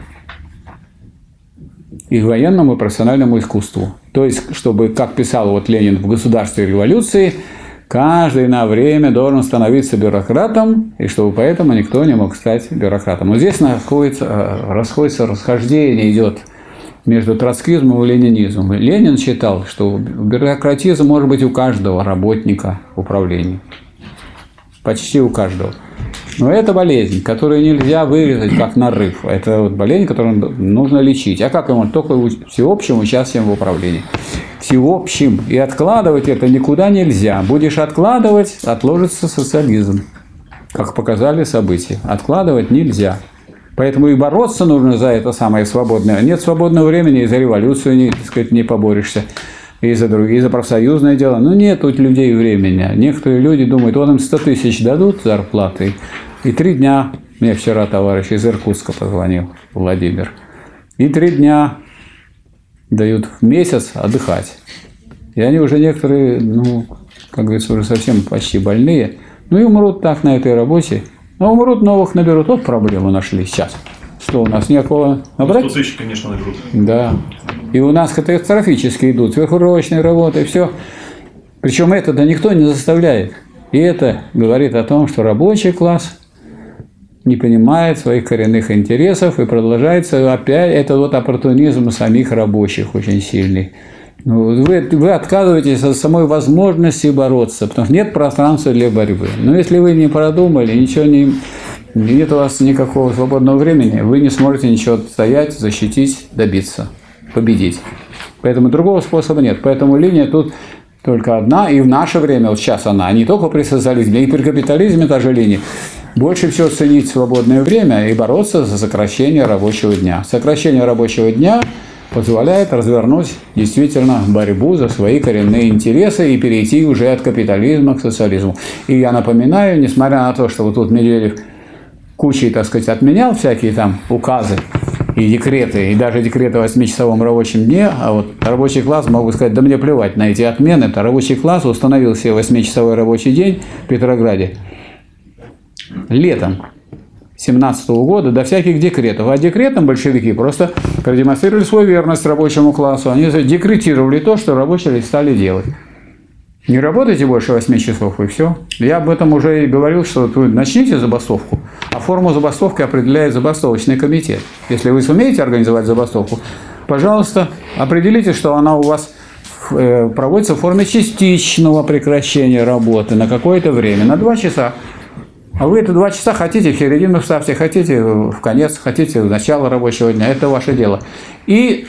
и военному и профессиональному искусству. То есть, чтобы, как писал вот Ленин в «Государстве и революции», каждый на время должен становиться бюрократом, и чтобы поэтому никто не мог стать бюрократом. Вот здесь расхождение идет между троцкизмом и ленинизмом. Ленин считал, что бюрократизм может быть у каждого работника управления. Почти у каждого. Но это болезнь, которую нельзя вырезать как нарыв. Это вот болезнь, которую нужно лечить. А как ему? Только всеобщим участием в управлении. Всеобщим. И откладывать это никуда нельзя. Будешь откладывать, отложится социализм. Как показали события. Откладывать нельзя. Поэтому и бороться нужно за это самое свободное. Нет свободного времени, и за революцию так сказать, не поборешься. И за другие, за профсоюзное дело. Но нет у людей времени. Некоторые люди думают, вот им 100 тысяч дадут зарплаты, и 3 дня, мне вчера товарищ из Иркутска позвонил, Владимир, и 3 дня дают в месяц отдыхать. И они уже некоторые, ну, как говорится, уже совсем почти больные, ну и умрут так на этой работе. Но умрут, новых наберут. Вот проблему нашли сейчас. Что у нас никакого набрать? 100 тысяч, конечно, наберут. Да. И у нас катастрофически идут сверхурочные работы, все. Причем это-то никто не заставляет. И это говорит о том, что рабочий класс не понимает своих коренных интересов, и продолжается опять это вот оппортунизм самих рабочих очень сильный. Вы отказываетесь от самой возможности бороться, потому что нет пространства для борьбы. Но если вы не продумали, ничего нет у вас никакого свободного времени, вы не сможете ничего отстоять, защитить, добиться, победить. Поэтому другого способа нет. Поэтому линия тут только одна, и в наше время, вот сейчас она, не только при социализме, и при капитализме та же линия. Больше всего ценить свободное время и бороться за сокращение рабочего дня. Сокращение рабочего дня позволяет развернуть действительно борьбу за свои коренные интересы и перейти уже от капитализма к социализму. И я напоминаю, несмотря на то, что вот тут Медведев кучей, так сказать, отменял всякие там указы и декреты, и даже декреты о 8-часовом рабочем дне, а вот рабочий класс, могу сказать, да мне плевать на эти отмены, это рабочий класс установил себе 8-часовой рабочий день в Петрограде летом 1917 года до всяких декретов. А декретом большевики просто продемонстрировали свою верность рабочему классу. Они декретировали то, что рабочие стали делать. Не работайте больше 8 часов, и все. Я об этом уже и говорил, что вы начните забастовку, а форму забастовки определяет забастовочный комитет. Если вы сумеете организовать забастовку, пожалуйста, определите, что она у вас проводится в форме частичного прекращения работы на какое-то время, на 2 часа. А вы это 2 часа хотите в середину вставьте, хотите в конец, хотите в начало рабочего дня. Это ваше дело. И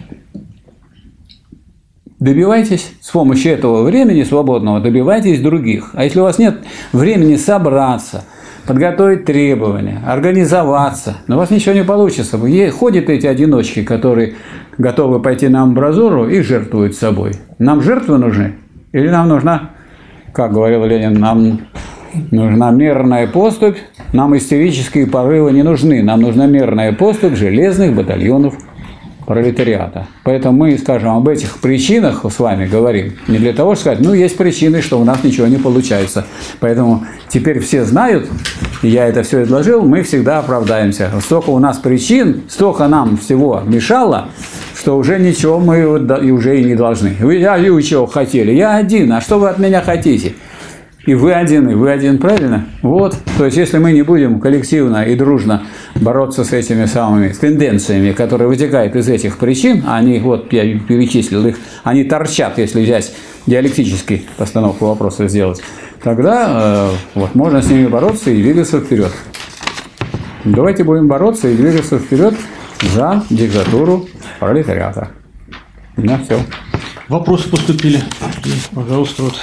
добивайтесь с помощью этого времени свободного, добивайтесь других. А если у вас нет времени собраться, подготовить требования, организоваться, но у вас ничего не получится. Ходят эти одиночки, которые готовы пойти на амбразуру и жертвуют собой. Нам жертвы нужны? Или нам нужна, как говорил Ленин, нам нужна мерная поступь, нам истерические порывы не нужны. Нам нужна мерная поступь железных батальонов пролетариата. Поэтому мы скажем об этих причинах с вами говорим. Не для того, чтобы сказать, ну, есть причины, что у нас ничего не получается. Поэтому теперь все знают, и я это все изложил, мы всегда оправдаемся. Столько у нас причин, столько нам всего мешало, что уже ничего мы уже и не должны. Вы чего хотели? Я один, а что вы от меня хотите? И вы один, правильно? Вот. То есть, если мы не будем коллективно и дружно бороться с этими самыми тенденциями, которые вытекают из этих причин, они, вот я перечислил их, они торчат, если взять диалектически постановку вопроса сделать, тогда вот можно с ними бороться и двигаться вперед. Давайте будем бороться и двигаться вперед за диктатуру пролетариата. У меня все. Вопросы поступили. Пожалуйста, вот.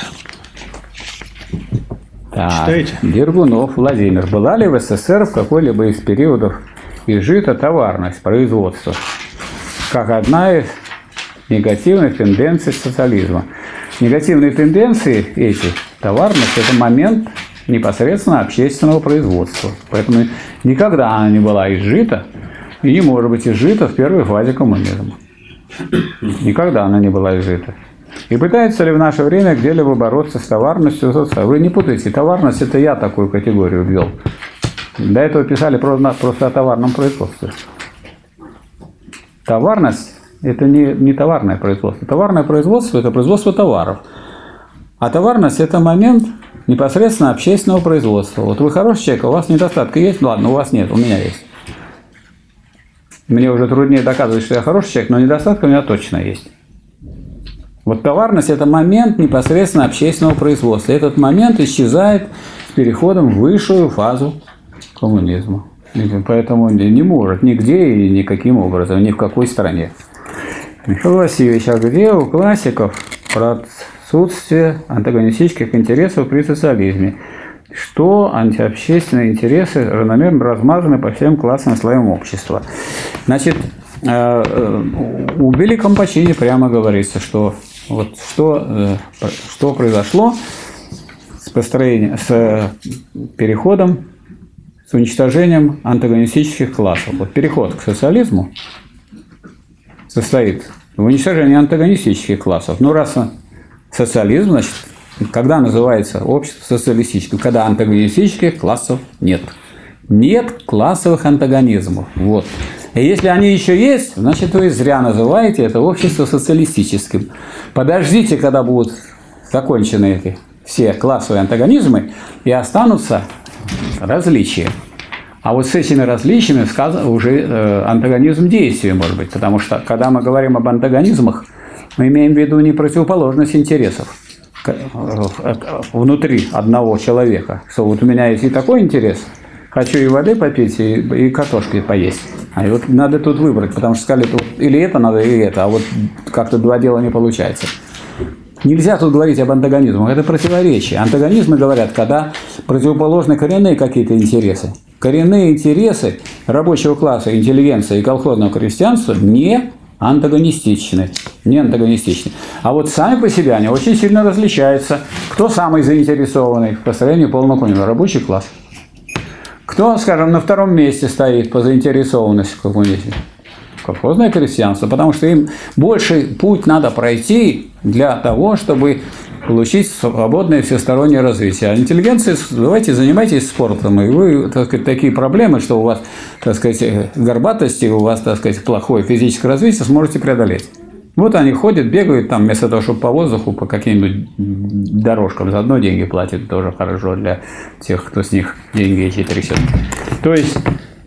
Так, Дергунов Владимир. Была ли в СССР в какой-либо из периодов изжита товарность производства как одна из негативных тенденций социализма? Негативные тенденции эти, товарность, это момент непосредственно общественного производства. Поэтому никогда она не была изжита и не может быть изжита в первой фазе коммунизма. Никогда она не была изжита. И пытается ли в наше время где-либо бороться с товарностью? Вы не путайте, товарность – это я такую категорию ввел. До этого писали просто о товарном производстве. Товарность – это не товарное производство. Товарное производство – это производство товаров. А товарность – это момент непосредственно общественного производства. Вот вы хороший человек, у вас недостатки есть? Ладно, у вас нет, у меня есть. Мне уже труднее доказывать, что я хороший человек, но недостатки у меня точно есть. Вот товарность – это момент непосредственно общественного производства. Этот момент исчезает с переходом в высшую фазу коммунизма. Поэтому не может нигде и никаким образом, ни в какой стране. Михаил Васильевич, а где у классиков про отсутствие антагонистических интересов при социализме? Что антиобщественные интересы равномерно размазаны по всем классам слоям общества? Значит, у Билли Кампачини прямо говорится, что вот что произошло с переходом, с уничтожением антагонистических классов. Вот переход к социализму состоит в уничтожении антагонистических классов. Ну, раз социализм, значит, когда называется общество социалистическим? Когда антагонистических классов нет. Нет классовых антагонизмов. Вот. И если они еще есть, значит, вы зря называете это общество социалистическим. Подождите, когда будут закончены эти все классовые антагонизмы, и останутся различия. А вот с этими различиями сказано уже антагонизм действия, может быть, потому что, когда мы говорим об антагонизмах, мы имеем в виду не противоположность интересов внутри одного человека, что вот у меня есть и такой интерес, хочу и воды попить, и картошки поесть. А вот надо тут выбрать, потому что сказали, тут или это надо, или это, а вот как-то два дела не получается. Нельзя тут говорить об антагонизмах, это противоречие. Антагонизмы говорят, когда противоположны коренные какие-то интересы. Коренные интересы рабочего класса, интеллигенции и колхозного крестьянства не антагонистичны. Не антагонистичны. А вот сами по себе они очень сильно различаются. Кто самый заинтересованный в построении полного коммунизма? Рабочий класс. Кто, скажем, на втором месте стоит по заинтересованности в коммунизме? Колхозное крестьянство, потому что им больше путь надо пройти для того, чтобы получить свободное всестороннее развитие. А интеллигенция, давайте занимайтесь спортом, и вы, так сказать, такие проблемы, что у вас, так сказать, горбатости, у вас, так сказать, плохое физическое развитие, сможете преодолеть. Вот они ходят, бегают там, вместо того, чтобы по воздуху, по каким-нибудь дорожкам, заодно деньги платят, тоже хорошо для тех, кто с них деньги эти трясет. То есть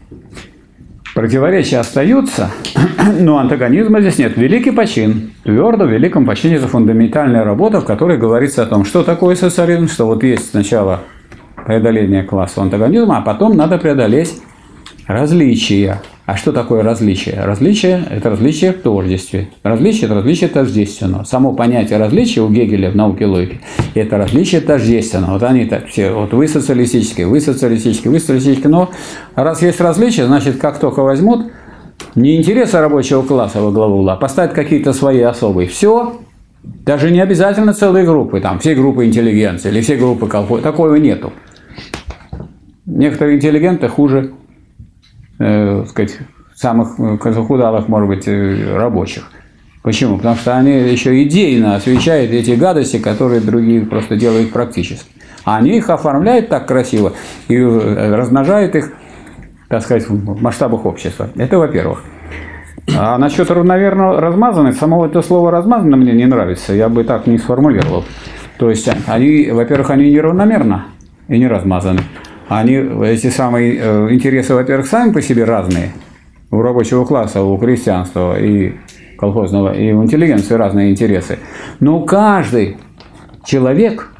противоречия остаются, но антагонизма здесь нет. Великий почин. Твердо в великом почине это фундаментальная работа, в которой говорится о том, что такое социализм, что вот есть сначала преодоление классового антагонизма, а потом надо преодолеть различия. А что такое различие? Различие – это различие в тождестве. Различие – это различие тождественного. Само понятие различия у Гегеля в науке логики – это различие тождественного. Вот они так все, вот вы социалистические, вы социалистические, вы социалистические. Но раз есть различия, значит, как только возьмут не интересы рабочего класса во главу угла, поставят какие-то свои особые. Все, даже не обязательно целые группы, там, все группы интеллигенции или все группы колхоза. Такого нету. Некоторые интеллигенты хуже, сказать, самых захудалых, может быть, рабочих. Почему? Потому что они еще идейно освещают эти гадости, которые другие просто делают практически. А они их оформляют так красиво и размножают их, так сказать, в масштабах общества. Это во-первых. А насчет равномерно размазанных, само это слово «размазано» мне не нравится, я бы так не сформулировал. То есть, они, во-первых, они неравномерно и не размазаны. Они, эти самые интересы, во-первых, сами по себе разные. У рабочего класса, у крестьянства и колхозного, и у интеллигенции разные интересы. Но каждый человек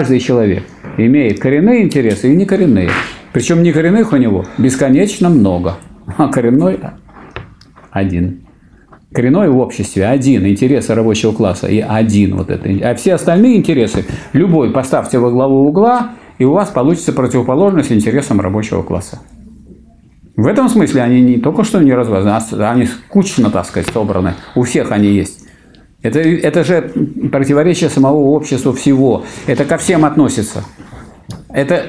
имеет коренные интересы и некоренные. Причем некоренных у него бесконечно много, а коренной один. Коренной в обществе один, интересы рабочего класса и один вот это. А все остальные интересы, любой поставьте во главу угла, и у вас получится противоположность интересам рабочего класса. В этом смысле они не только что не развязаны, а они кучно, так сказать, собраны. У всех они есть. Это же противоречие самого общества всего. Это ко всем относится. Это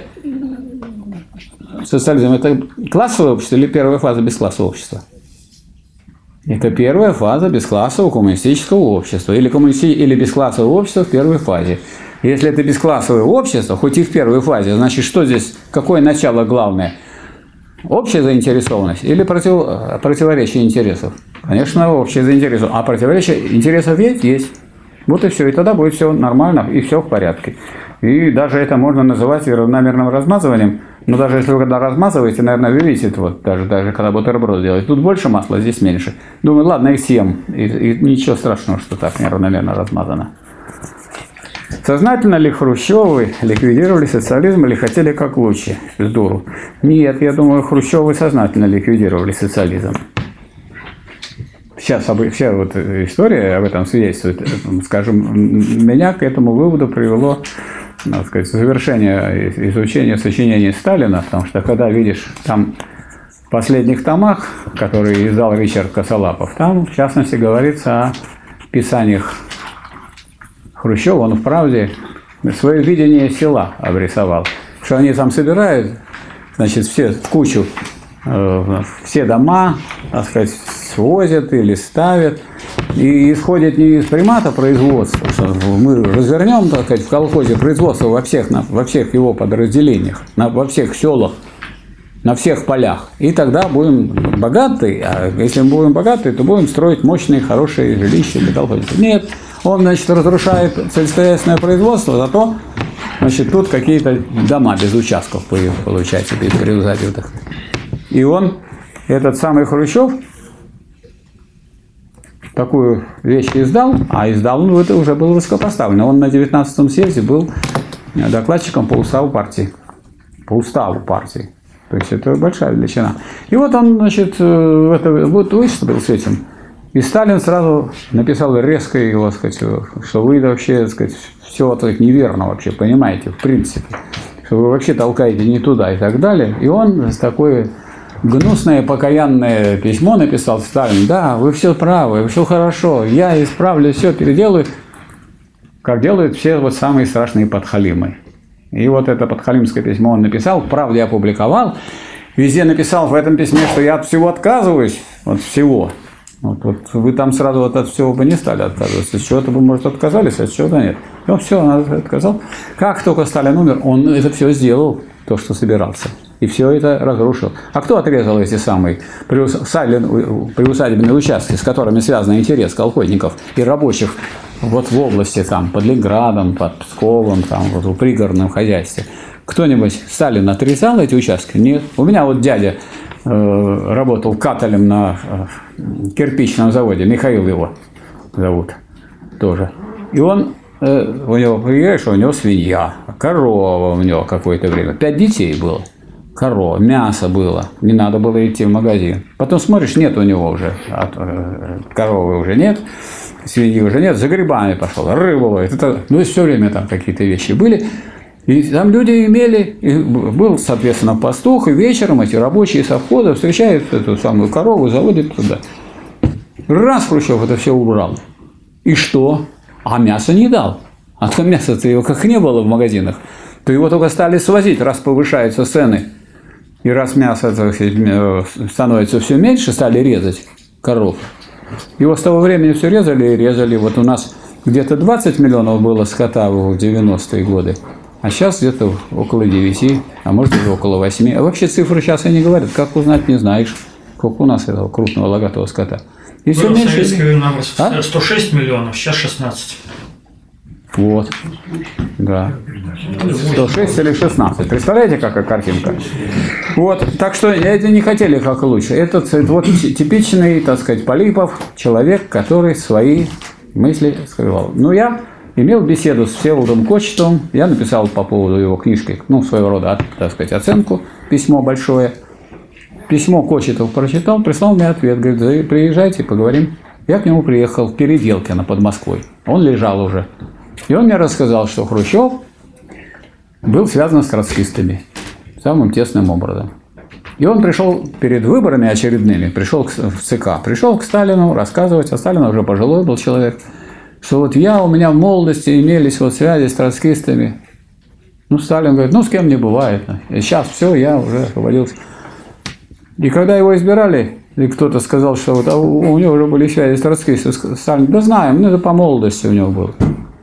социализм. Это классовое общество или первая фаза бесклассового общества? Это первая фаза бесклассового коммунистического общества. Или бесклассового общества в первой фазе. Если это бесклассовое общество, хоть и в первой фазе, значит, что здесь, какое начало главное? Общая заинтересованность или противоречие интересов? Конечно, общая заинтересованность. А противоречие интересов есть. Вот и все. И тогда будет все нормально, и все в порядке. И даже это можно называть равномерным размазыванием. Но даже если вы когда размазываете, наверное, вы видите, вот, даже когда бутерброд делаете, тут больше масла, здесь меньше. Думаю, ладно, их съем. И ничего страшного, что так неравномерно размазано. Сознательно ли Хрущевы ликвидировали социализм или хотели как лучше? Здорово. Нет, я думаю, Хрущевы сознательно ликвидировали социализм. Сейчас вся вот история об этом свидетельствует. Скажем, меня к этому выводу привело, так сказать, завершение изучения сочинений Сталина, потому что когда видишь там в последних томах, которые издал Ричард Косолапов, там, в частности, говорится о писаниях Хрущева, он вправде свое видение села обрисовал. Что они там собирают, значит, все в кучу, все дома, так сказать, свозят или ставят. И исходит не из примата производства, что мы развернем, так сказать, в колхозе производство во всех его подразделениях, во всех селах, на всех полях. И тогда будем богаты, а если мы будем богаты, то будем строить мощные, хорошие жилища для колхозников. Нет. Он, значит, разрушает сельскохозяйственное производство, зато, значит, тут какие-то дома без участков получается, без приусадебных. И он, этот самый Хрущев, такую вещь издал, а издал он это уже был высокопоставлен. Он на 19-м съезде был докладчиком по уставу партии. По уставу партии. То есть это большая величина. И вот он, значит, вот выступил с этим. И Сталин сразу написал резко его, сказать, что вы вообще, так сказать, все так неверно вообще, понимаете, в принципе. Что вы вообще толкаете не туда и так далее. И он такое гнусное покаянное письмо написал Сталин. Да, вы все правы, все хорошо, я исправлю, все переделаю, как делают все вот самые страшные подхалимы. И вот это подхалимское письмо он написал, в «Правде» опубликовал, везде написал в этом письме, что я от всего отказываюсь, от всего. Вот вы там сразу вот от всего бы не стали отказываться. От чего-то бы, может, отказались, от чего-то нет. И он все, он отказал. Как только Сталин умер, он это все сделал, то, что собирался. И все это разрушил. А кто отрезал эти самые приусадебные участки, с которыми связан интерес колхозников и рабочих вот в области, там, под Ленинградом, под Псковом, там, вот в пригородном хозяйстве? Кто-нибудь Сталин отрезал эти участки? Нет. У меня вот дядя работал каталем на кирпичном заводе, Михаил его зовут тоже. И он, у него, приезжаешь, у него свинья, корова у него какое-то время, 5 детей было. Корова, мясо было, не надо было идти в магазин. Потом смотришь, нет у него уже, коровы уже нет, свиньи уже нет, за грибами пошел, рыбу ловит. Это, ну и все время там какие-то вещи были. И там люди имели, и был, соответственно, пастух, и вечером эти рабочие совхоза встречают эту самую корову, заводят туда. Раз Хрущев это все убрал. И что? А мясо не дал. А то мясо-то его как не было в магазинах, то его только стали свозить, раз повышаются цены. И раз мясо становится все меньше, стали резать коров. Его с того времени все резали и резали. Вот у нас где-то 20 миллионов было скота в 90-е годы, а сейчас где-то около 9, а может быть около 8. А вообще цифры сейчас и не говорят. Как узнать, не знаешь, сколько у нас этого крупного логатого скота. И все меньше. В советское время 106 миллионов, сейчас 16. Вот. Да. 106 или 16. Представляете, какая картинка? Вот. Так что эти не хотели как лучше. Этот вот типичный, так сказать, Полипов, человек, который свои мысли скрывал. Ну, я имел беседу с Всеволодом Кочетовым. Я написал по поводу его книжки, ну, своего рода, так сказать, оценку, письмо большое. Письмо Кочетов прочитал, прислал мне ответ. Говорит, да, приезжайте, поговорим. Я к нему приехал в Переделкино под Москвой. Он лежал уже. И он мне рассказал, что Хрущев был связан с троцкистами самым тесным образом. И он пришел перед выборами очередными, пришел в ЦК, пришел к Сталину рассказывать, а Сталин уже пожилой был человек, что вот у меня в молодости имелись вот связи с троцкистами. Ну, Сталин говорит, ну, с кем не бывает. И сейчас все, я уже освободился. И когда его избирали, и кто-то сказал, что вот, у него уже были связи с троцкистами, Сталин, да знаем, ну, это по молодости у него было.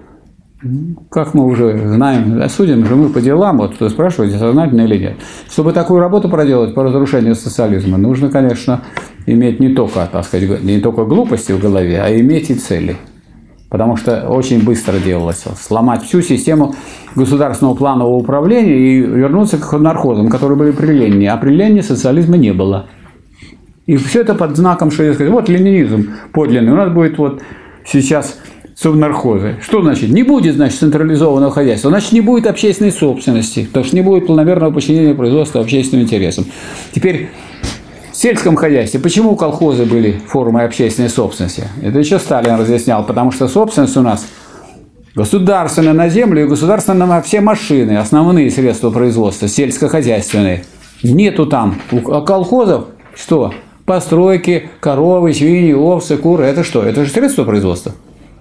Как мы уже знаем, судим же мы по делам, вот кто спрашивает, сознательно или нет. Чтобы такую работу проделать по разрушению социализма, нужно, конечно, иметь не только, так сказать, не только глупости в голове, а иметь и цели. Потому что очень быстро делалось сломать всю систему государственного планового управления и вернуться к нархозам, которые были при Ленине. А при Ленине социализма не было. И все это под знаком, что я скажу, вот ленинизм подлинный, у нас будет вот сейчас совнархозы. Что значит? Не будет, значит, централизованного хозяйства, значит, не будет общественной собственности, потому что не будет планомерного подчинения производства общественным интересам. Теперь в сельском хозяйстве почему колхозы были формой общественной собственности? Это еще Сталин разъяснял, потому что собственность у нас государственная на землю и государственная на все машины, основные средства производства, сельскохозяйственные. Нету там. А колхозов что? Постройки, коровы, свиньи, овцы, куры. Это что? Это же средства производства.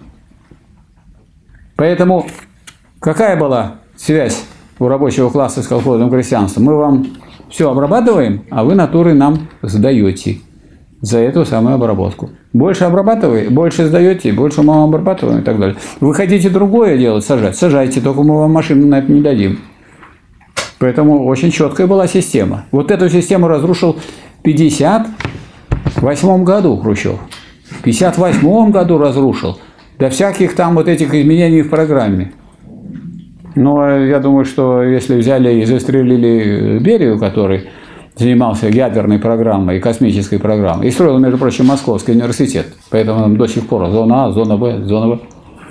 Поэтому какая была связь у рабочего класса с колхозным крестьянством? Мы вам все обрабатываем, а вы натуры нам сдаете за эту самую обработку. Больше обрабатываете, больше сдаете, больше мы вам обрабатываем и так далее. Вы хотите другое делать, сажать? Сажайте, только мы вам машину на это не дадим. Поэтому очень четкая была система. Вот эту систему разрушил в 1958 году Хрущев. В 1958 году разрушил. до всяких там вот этих изменений в программе. Но я думаю, что если взяли и застрелили Берию, который занимался ядерной программой и космической программой, и строил, между прочим, Московский университет, поэтому до сих пор зона А, зона Б, зона В.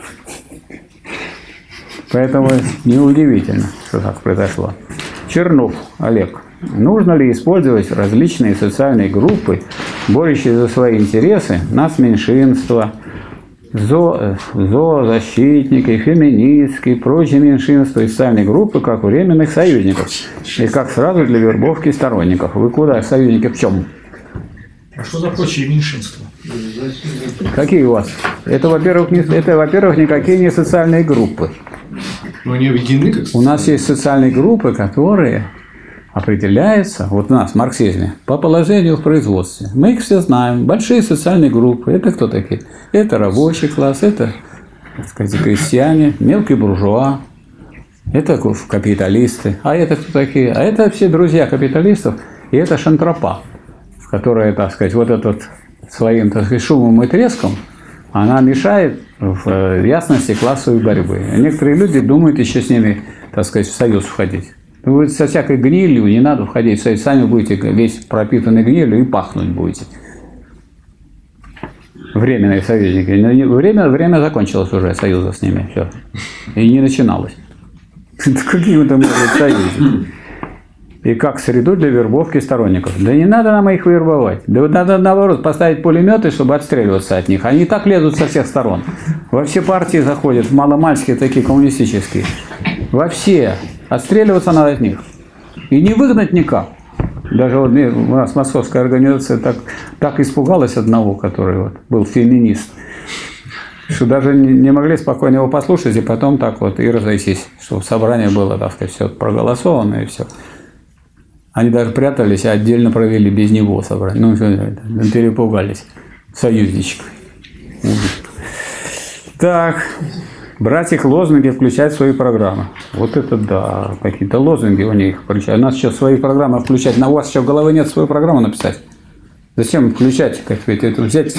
Поэтому неудивительно, что так произошло. Чернов Олег. Нужно ли использовать различные социальные группы, борющие за свои интересы, нацменьшинства, зоозащитники, феминистки, прочие меньшинства и социальные группы, как временных союзников, и как сразу для вербовки сторонников? Вы куда, союзники, в чем? А что за прочие меньшинства? Какие у вас? Это, во-первых, никакие не социальные группы. Но они объединены как У нас есть социальные группы, которые определяются, вот у нас в марксизме, по положению в производстве. Мы их все знаем. Большие социальные группы. Это кто такие? Это рабочий класс, это, так сказать, крестьяне, мелкий буржуа, это капиталисты. А это кто такие? А это все друзья капиталистов, и это шантропа, которая, так сказать, вот этот своим, так сказать, шумом и треском, она мешает в ясности классовой борьбы. Некоторые люди думают еще с ними, так сказать, в союз входить. Вы со всякой гнилью не надо входить в союз. Сами будете весь пропитанный гнилью и пахнуть будете. Временные союзники. Время закончилось уже, союза с ними. Все. И не начиналось. Какие вы там союзники? И как среду для вербовки сторонников. Да не надо нам их вербовать. Да надо, наоборот, поставить пулеметы, чтобы отстреливаться от них. Они и так лезут со всех сторон. Во все партии заходят, маломальские такие коммунистические. Во все. Отстреливаться надо от них. И не выгнать никак. Даже вот у нас московская организация так испугалась одного, который вот был феминист, что даже не могли спокойно его послушать и потом так вот и разойтись, чтобы собрание было, так сказать, все проголосовано и все. Они даже прятались, а отдельно провели без него собрание. Ну, перепугались. Союзничек. Так. Брать их лозунги, включать в свои программы. Вот это да, какие-то лозунги у них включать. У нас сейчас свои программы включать. На у вас еще в голове нет свою программу написать. Зачем включать, как сказать, это, взять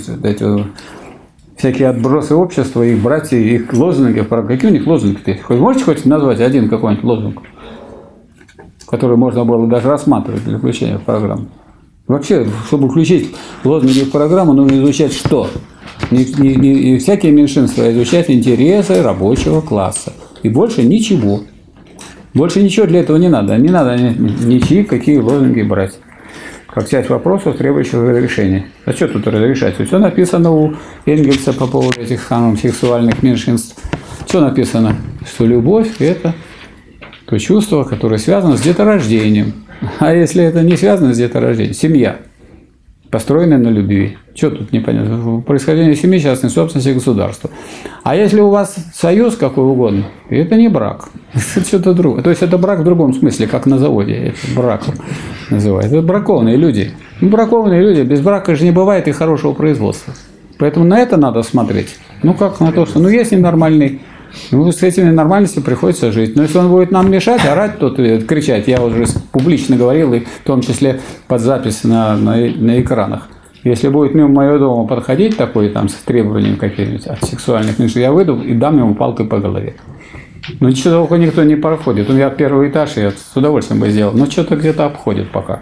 всякие отбросы общества, их брать, и их лозунги. Какие у них лозунги? Вы можете хоть назвать один какой-нибудь лозунг, который можно было даже рассматривать для включения в программу? Вообще, чтобы включить лозунги в программу, нужно изучать что? Не всякие меньшинства, а изучать интересы рабочего класса. И больше ничего. Больше ничего для этого не надо. Не надо ничьи какие лозунги брать. Как часть вопросов, требующих разрешения. А что тут разрешать? Все написано у Энгельса по поводу этих самых сексуальных меньшинств. Все написано, что любовь – это то чувство, которое связано с деторождением. А если это не связано с деторождением? Семья, построенная на любви. Что тут непонятно? Происхождение семьи, частной собственности, государства. А если у вас союз какой угодно, это не брак. Это что-то другое. То есть это брак в другом смысле, как на заводе. Это брак называют. Это бракованные люди. Ну, бракованные люди. Без брака же не бывает и хорошего производства. Поэтому на это надо смотреть. Ну, как на то, что есть ненормальный. Ну, с этими нормальностями приходится жить. Но если он будет нам мешать, орать, тут кричать, я уже публично говорил, и в том числе под запись на экранах. Если будет мимо моего дома подходить такой там с требованием каких-нибудь от сексуальных меньшинств, я выйду и дам ему палкой по голове. Но ничего такого никто не проходит. Я первый этаж, я с удовольствием бы сделал. Но что-то где-то обходит пока.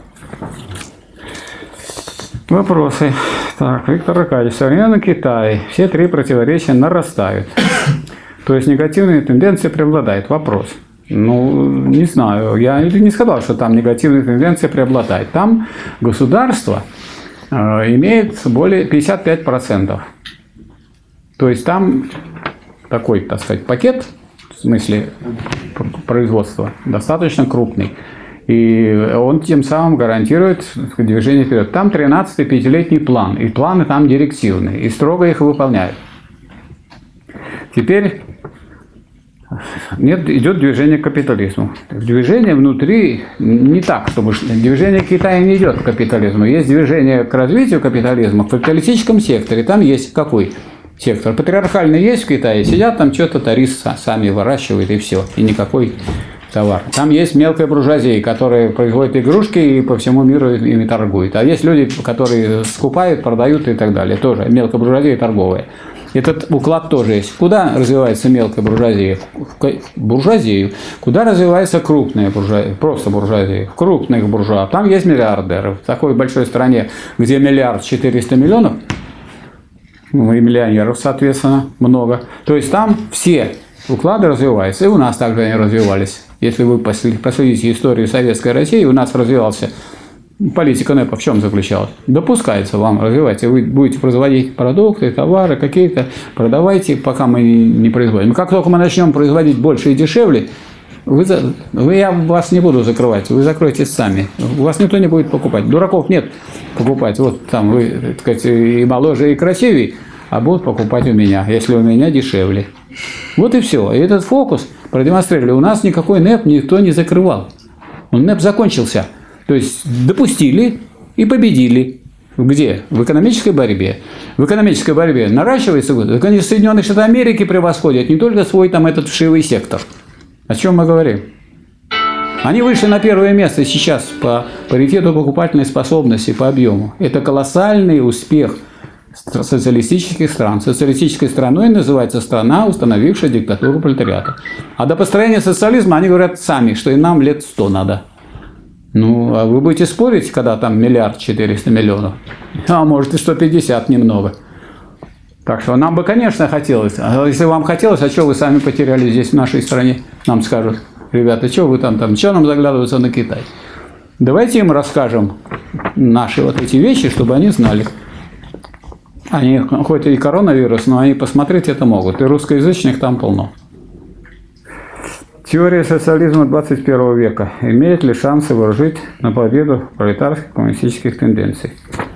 Вопросы. Так, Виктор Аркадьевич. В современном Китае все три противоречия нарастают. То есть негативные тенденции преобладают. Вопрос. Ну, не знаю. Я не сказал, что там негативные тенденции преобладают. Там государство имеет более 55%. То есть там такой, так сказать, пакет, в смысле производства, достаточно крупный. И он тем самым гарантирует движение вперед. Там 13-й пятилетний план. И планы там директивные. И строго их выполняют. Теперь идет движение к капитализму. Движение внутри не так, чтобы движение Китая не идет к капитализму. Есть движение к развитию капитализма в капиталистическом секторе. Там есть какой сектор? Патриархальный есть в Китае. Сидят там что-то рис сами выращивают и все. И никакой товар. Там есть мелкая буржуазия, которая производит игрушки и по всему миру ими торгует. А есть люди, которые скупают, продают и так далее. Тоже мелкая буржуазия торговая. Этот уклад тоже есть. Куда развивается мелкая буржуазия? В буржуазию. Куда развивается крупная буржуазия? Просто буржуазия. В крупных буржуа. Там есть миллиардеры. В такой большой стране, где 1 400 000 000, ну, и миллионеров, соответственно, много. То есть там все уклады развиваются. И у нас также они развивались. Если вы последите историю Советской России, у нас развивался политика НЭПа в чем заключалась? Допускается вам развивать. Вы будете производить продукты, товары какие-то, продавайте, пока мы не производим. Как только мы начнем производить больше и дешевле, я вас не буду закрывать, вы закроетесь сами. У вас никто не будет покупать. Дураков нет покупать. Вот там вы, так сказать, и моложе, и красивее, а будут покупать у меня, если у меня дешевле. Вот и все. И этот фокус продемонстрировали. У нас никакой НЭП никто не закрывал. НЭП закончился. То есть допустили и победили. Где? В экономической борьбе. В экономической борьбе наращивается. Соединенные Штаты Америки превосходят не только свой там этот вшивый сектор. О чем мы говорим? Они вышли на первое место сейчас по паритету покупательной способности, по объему. Это колоссальный успех социалистических стран. Социалистической страной называется страна, установившая диктатуру пролетариата. А до построения социализма они говорят сами, что и нам лет 100 надо. Ну, а вы будете спорить, когда там 1 400 000 000? А может и 150 немного. Так что нам бы, конечно, хотелось. А если вам хотелось, а что вы сами потеряли здесь, в нашей стране? Нам скажут, ребята, что вы там, что нам заглядываться на Китай? Давайте им расскажем наши вот эти вещи, чтобы они знали. Они, хоть и коронавирус, но они посмотреть это могут. И русскоязычных там полно. Теория социализма 21 века. Имеет ли шансы выжить на победу пролетарских коммунистических тенденций?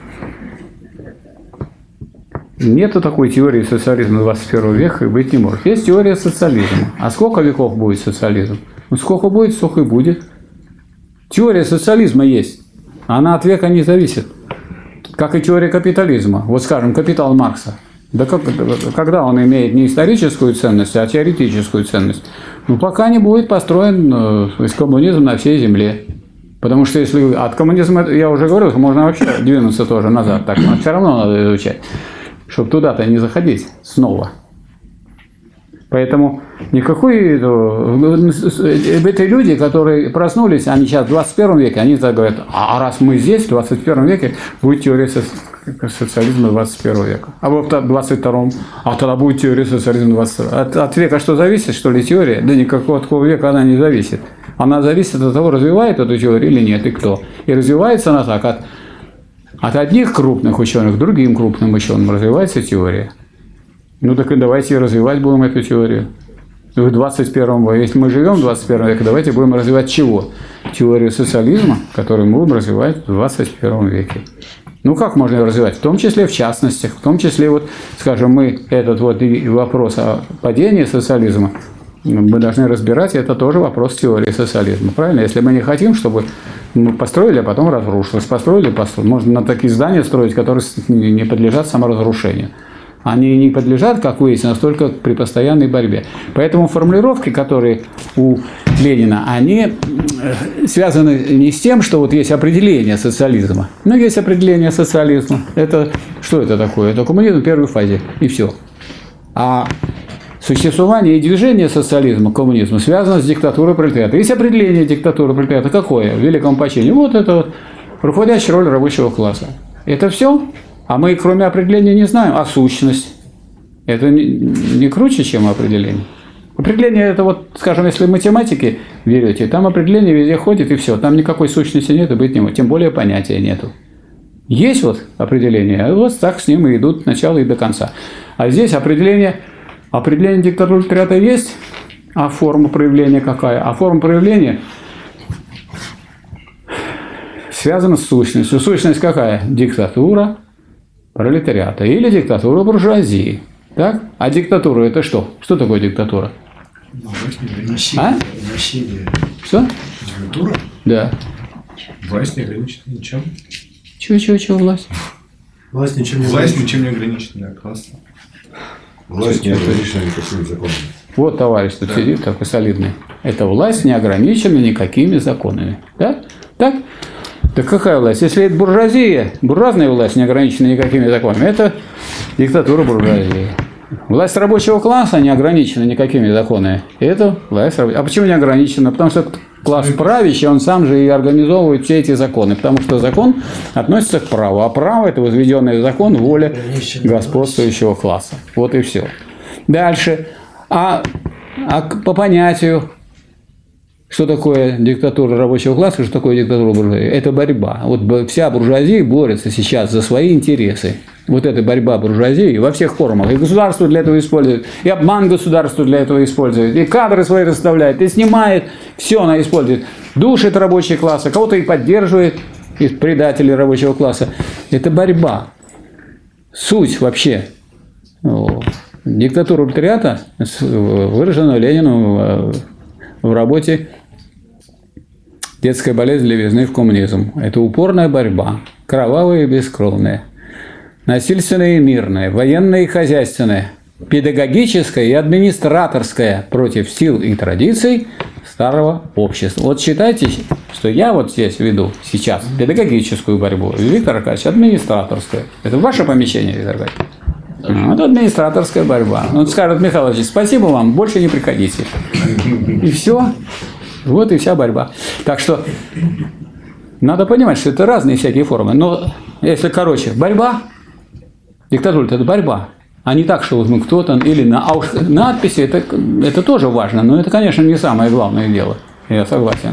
Нету такой теории социализма 21 века и быть не может. Есть теория социализма. А сколько веков будет социализм? Ну, сколько будет, столько и будет. Теория социализма есть. Она от века не зависит. Как и теория капитализма. Вот скажем, капитал Маркса. Да когда он имеет не историческую ценность, а теоретическую ценность? Ну, пока не будет построен коммунизм на всей земле. Потому что если от коммунизма, я уже говорил, можно вообще двинуться тоже назад. Так, но все равно надо изучать, чтобы туда-то не заходить снова. Поэтому никакой... Это люди, которые проснулись, они сейчас в 21 веке, они так говорят, а раз мы здесь, в 21 веке, будет теория социализма 21 века. А вот в 22-м, а тогда будет теория социализма 22. От века что зависит, что ли, теория? Да никакого такого века она не зависит. Она зависит от того, развивает эту теорию или нет, и кто. И развивается она так, от одних крупных ученых к другим крупным ученым развивается теория. Ну так и давайте развивать будем эту теорию. В 21 веке, если мы живем в 21 веке, давайте будем развивать чего? Теорию социализма, которую мы будем развивать в 21 веке. Ну как можно ее развивать? В том числе в частностях, в том числе, вот, скажем, мы этот вот вопрос о падении социализма, мы должны разбирать, это тоже вопрос теории социализма. Правильно? Если мы не хотим, чтобы мы построили, а потом разрушилось. Построили. Можно на такие здания строить, которые не подлежат саморазрушению. Они не подлежат, как выяснилось, только при постоянной борьбе. Поэтому формулировки, которые у Ленина, они связаны не с тем, что вот есть определение социализма. Но есть определение социализма. Это что это такое? Это коммунизм в первой фазе. И все. А существование и движение социализма, коммунизма связано с диктатурой пролетариата. Есть определение диктатуры пролетариата. Какое? В великом почине. Вот это вот руководящая роль рабочего класса. Это все? А мы, кроме определения, не знаем. А сущность? Это не круче, чем определение. Определение – это вот, скажем, если в математике берете, там определение везде ходит, и все. Там никакой сущности нет и быть не может. Тем более понятия нету. Есть вот определение, а вот так с ним и идут от начала и до конца. А здесь определение диктатуры пролетариата есть, а форма проявления какая? А форма проявления связана с сущностью. Сущность какая? Диктатура пролетариата или диктатура буржуазии. Так? А диктатура – это что? Что такое диктатура? Насилие. Что? Диктатура? Да. Власть не ограничена ничем. Чего власть? Власть ничем не ограничена. Классно. Власть не ограничена никакими законами. Вот товарищ тут сидит такой солидный. Эта власть не ограничена никакими законами. Да? Так? Так какая власть? Если это буржуазия, буржуазная власть не ограничена никакими законами, это диктатура буржуазии. Власть рабочего класса не ограничена никакими законами. Это власть рабочего. А почему не ограничена? Потому что класс правящий, он сам же и организовывает все эти законы. Потому что закон относится к праву. А право – это возведенный закон воля господствующего класса. Вот и все. Дальше. А по понятию, что такое диктатура рабочего класса, что такое диктатура буржуазии? Это борьба. Вот вся буржуазия борется сейчас за свои интересы. Вот эта борьба буржуазии во всех формах. И государство для этого использует, и обман государства для этого использует, и кадры свои расставляет, и снимает. Все она использует. Душит рабочий класс, а кого-то и поддерживает, из предателей рабочего класса. Это борьба. Суть вообще. Диктатура пролетариата выражена Лениным в работе «Детская болезнь левизны в коммунизм». Это упорная борьба, кровавая и бескровная, насильственная и мирная, военная и хозяйственная, педагогическая и администраторская против сил и традиций старого общества. Вот считайте, что я вот здесь веду сейчас педагогическую борьбу, Виктор Аркадьевич – администраторская. Это ваше помещение, Виктор Аркадьевич? Это администраторская борьба. Он скажет: Михаил Ильич, спасибо вам, больше не приходите. И все. Вот и вся борьба. Так что надо понимать, что это разные всякие формы. Но если короче, борьба, диктатура – это борьба. А не так, что вот кто-то или надписи, это тоже важно. Но это, конечно, не самое главное дело. Я согласен.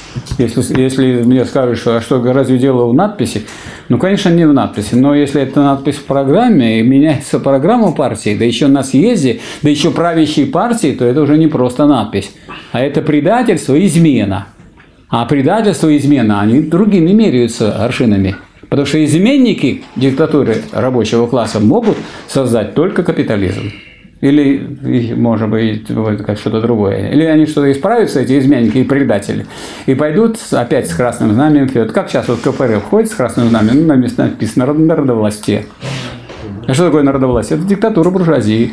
Если мне скажут, что разве дело в надписи, ну, конечно, не в надписи, но если это надпись в программе, и меняется программа партии, да еще на съезде, да еще правящей партии, то это уже не просто надпись, а это предательство и измена. А предательство и измена, они другими меряются аршинами. Потому что изменники диктатуры рабочего класса могут создать только капитализм. Или, может быть, как что-то другое. Или они что-то исправятся, эти изменники и предатели, и пойдут опять с красным знаменем вперед. Как сейчас вот КПРФ ходит с красным знаменем, на месте написано «народовластие». А что такое народовластие? Это диктатура буржуазии.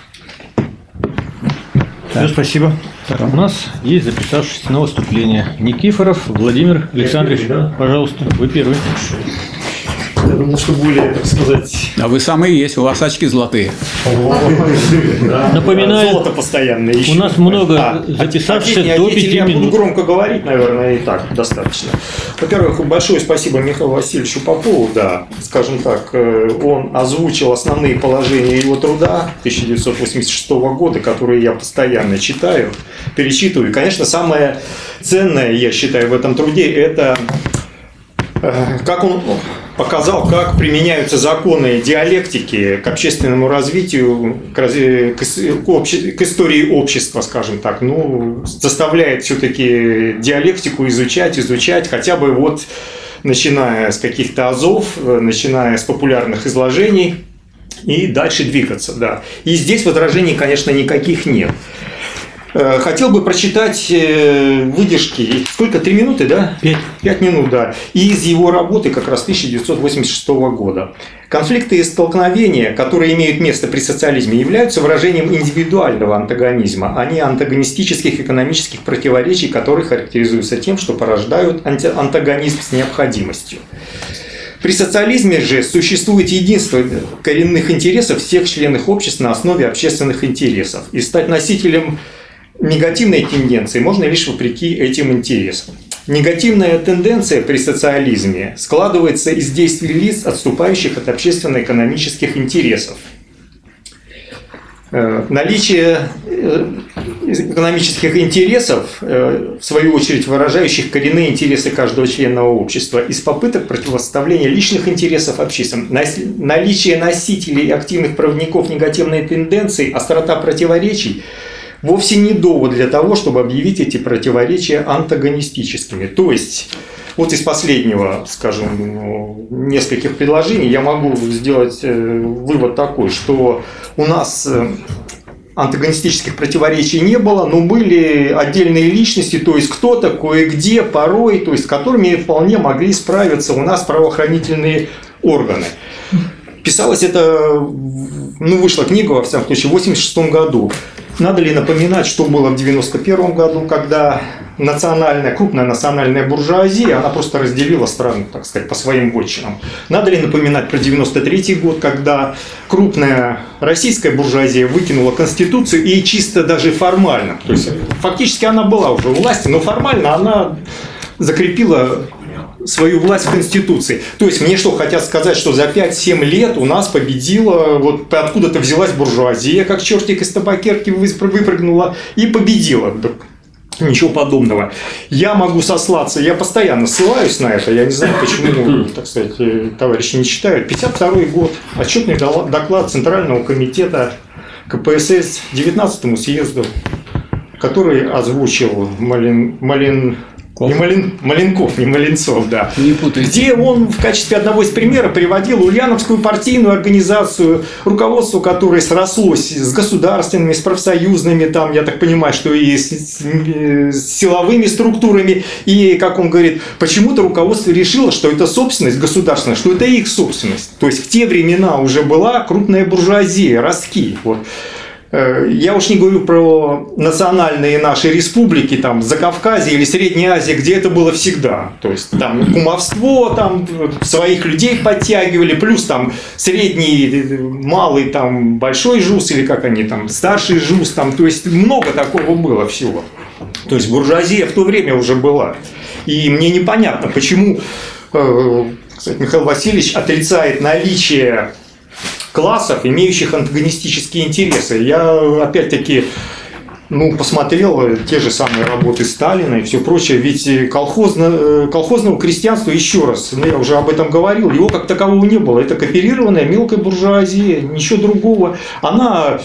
Все, спасибо. Так, у нас есть записавшийся на выступление Никифоров Владимир Александрович. Пожалуйста, вы первый. Я думал, что более, так сказать... А вы самые есть, у вас очки золотые. Напоминаю, золото постоянное. У нас много записавшихся до 5 Я буду минут. громко говорить, наверное, и так достаточно. Во-первых, большое спасибо Михаилу Васильевичу Попову, да, скажем так, он озвучил основные положения его труда 1986 года, которые я постоянно читаю, перечитываю. И, конечно, самое ценное, я считаю, в этом труде, это как он показал, как применяются законы диалектики к общественному развитию, к истории общества, скажем так. Ну, заставляет все-таки диалектику изучать, хотя бы вот начиная с каких-то азов, начиная с популярных изложений и дальше двигаться. Да. И здесь возражений, конечно, никаких нет. Хотел бы прочитать выдержки. Сколько? 3 минуты, да? 5 минут, да. И из его работы как раз 1986 года. Конфликты и столкновения, которые имеют место при социализме, являются выражением индивидуального антагонизма, а не антагонистических экономических противоречий, которые характеризуются тем, что порождают антагонизм с необходимостью. При социализме же существует единство коренных интересов всех членов общества на основе общественных интересов. И стать носителем негативной тенденции можно лишь вопреки этим интересам. Негативная тенденция при социализме складывается из действий лиц, отступающих от общественно-экономических интересов. Наличие экономических интересов, в свою очередь выражающих коренные интересы каждого члена общества, из попыток противоставления личных интересов общественным, наличие носителей и активных проводников негативной тенденции, острота противоречий вовсе не довод для того, чтобы объявить эти противоречия антагонистическими. То есть, вот из последнего, скажем, нескольких предложений я могу сделать вывод такой, что у нас антагонистических противоречий не было, но были отдельные личности, то есть кто-то кое-где, порой, то есть с которыми вполне могли справиться у нас правоохранительные органы. Писалось это, вышла книга, во всяком случае, в 1986 году. Надо ли напоминать, что было в 1991 году, когда крупная национальная буржуазия, она просто разделила страну, так сказать, по своим вотчинам. Надо ли напоминать про 93-й год, когда крупная российская буржуазия выкинула Конституцию и чисто даже формально, то есть фактически она была уже у власти, но формально она закрепила свою власть в Конституции. То есть мне что хотят сказать, что за 5-7 лет у нас победила, вот откуда-то взялась буржуазия, как чертик из табакерки выпрыгнула и победила. Ничего подобного. Я могу сослаться, я постоянно ссылаюсь на это, я не знаю, почему, так сказать, товарищи не читают. 52-й год, отчетный доклад Центрального комитета КПСС 19-му съезду, который озвучил Маленков, не Маленцов, да. Не путайте. Где он в качестве одного из примеров приводил Ульяновскую партийную организацию, руководство которой срослось с государственными, с профсоюзными, там, я так понимаю, что и с силовыми структурами. И, как он говорит, почему-то руководство решило, что это собственность государственная, что это их собственность. То есть в те времена уже была крупная буржуазия, ростки. Вот. Я уж не говорю про национальные наши республики, там, Закавказье или Средняя Азия, где это было всегда. То есть там кумовство, там своих людей подтягивали, плюс там средний, малый, там, большой жуз, или как они там, старший жуз, там, то есть много такого было всего. То есть буржуазия в то время уже была. И мне непонятно, почему, кстати, Михаил Васильевич отрицает наличие классов, имеющих антагонистические интересы. Я, опять-таки, посмотрел те же самые работы Сталина и все прочее. Ведь колхозного крестьянства, еще раз, я уже об этом говорил, его как такового не было. Это кооперированная мелкая буржуазия, ничего другого. Она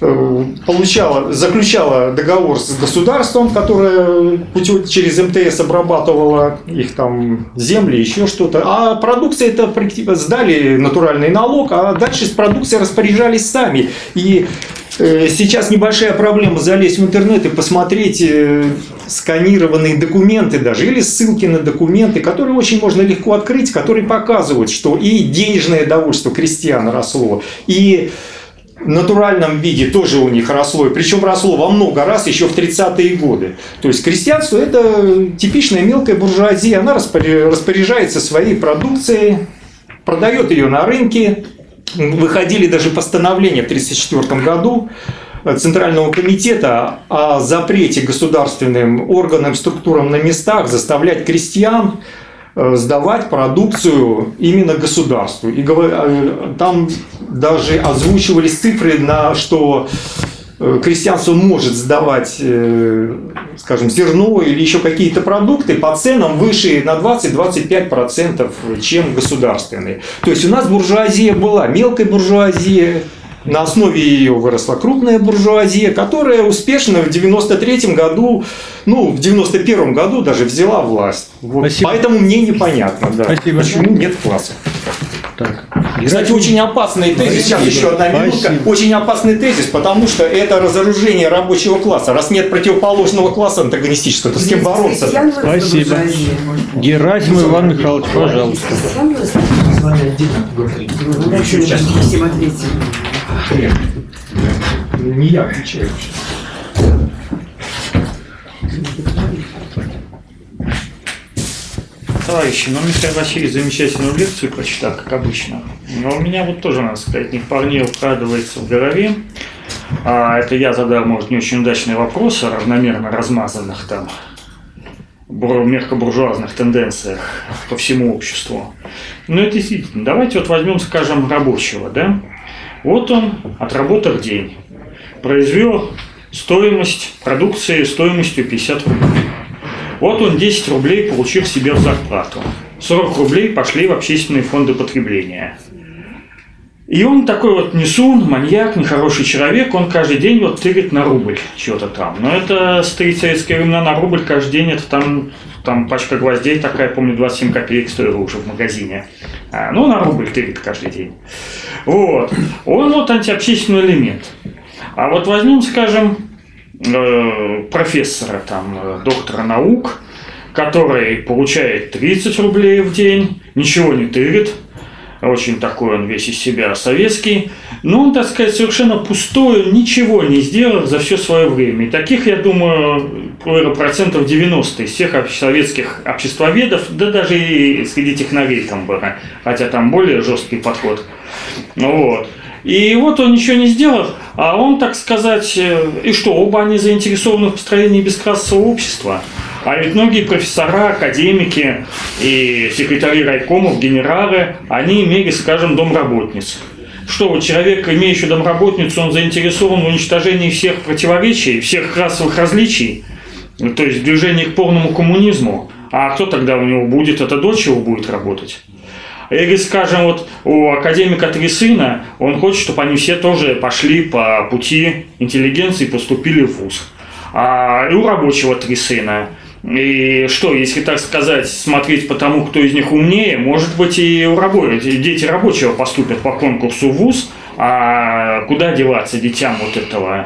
заключала договор с государством, которое через МТС обрабатывало их там земли, еще что-то. А продукция это сдали натуральный налог, а дальше с продукцией распоряжались сами. И сейчас небольшая проблема залезть в интернет и посмотреть сканированные документы даже, или ссылки на документы, которые очень можно легко открыть, которые показывают, что и денежное довольство крестьян росло, и в натуральном виде тоже у них росло, и причем росло во много раз еще в 30-е годы. То есть крестьянство – это типичная мелкая буржуазия, она распоряжается своей продукцией, продает ее на рынке. Выходили даже постановления в 1934 году Центрального комитета о запрете государственным органам, структурам на местах заставлять крестьян сдавать продукцию именно государству. И там даже озвучивались цифры, что крестьянство может сдавать, скажем, зерно или еще какие-то продукты по ценам выше на 20-25%, чем государственные. То есть у нас буржуазия была, мелкая буржуазия, на основе ее выросла крупная буржуазия, которая успешно в 93-м году, в 91-м году даже взяла власть. Вот. Поэтому мне непонятно, почему нет класса. Так. Кстати, очень опасный тезис, сейчас еще одна минутка, очень опасный тезис, потому что это разоружение рабочего класса. Раз нет противоположного класса антагонистического, то с кем бороться? Спасибо. Герасим Иван Михайлович, пожалуйста. Не я отвечаю. Товарищи, Михаил Васильевич замечательную лекцию прочитал, как обычно. Но у меня вот тоже, надо сказать, не вполне укладывается в голове. Это я задал, может, не очень удачный вопрос о равномерно размазанных там мелкобуржуазных тенденциях по всему обществу. Но это действительно. Давайте вот возьмем, скажем, рабочего, да? Вот он, отработав день, произвел стоимость продукции стоимостью 50 рублей. Вот он 10 рублей получил себе в зарплату. 40 рублей пошли в общественные фонды потребления. И он такой вот несун, маньяк, нехороший человек, он каждый день вот тырит на рубль что-то там. Но это старые советские времена, на рубль каждый день, это там пачка гвоздей такая, помню, 27 копеек стоила уже в магазине. На рубль тырит каждый день. Вот. Он вот антиобщественный элемент. А вот возьмем, скажем, профессора, доктора наук, который получает 30 рублей в день, ничего не тырит, очень такой он весь из себя советский, но он, так сказать, совершенно пустой, ничего не сделал за все свое время. И таких, я думаю, процентов 90 из всех советских обществоведов, да даже и среди технарей там было, хотя там более жесткий подход. Вот. И вот он ничего не сделал, а он, так сказать, и что, оба они заинтересованы в построении бесклассового общества. А ведь многие профессора, академики и секретари райкомов, генералы, они имели, скажем, домработниц. Что вот человек, имеющий домработницу, он заинтересован в уничтожении всех противоречий, всех расовых различий, то есть в движении к полному коммунизму. А кто тогда у него будет? Это дочь его будет работать? Или, скажем, вот у академика Трясына, он хочет, чтобы они все тоже пошли по пути интеллигенции и поступили в вуз. И у рабочего Трясына. И что, если, так сказать, смотреть по тому, кто из них умнее, может быть, и дети рабочего поступят по конкурсу в вуз, а куда деваться детям вот этого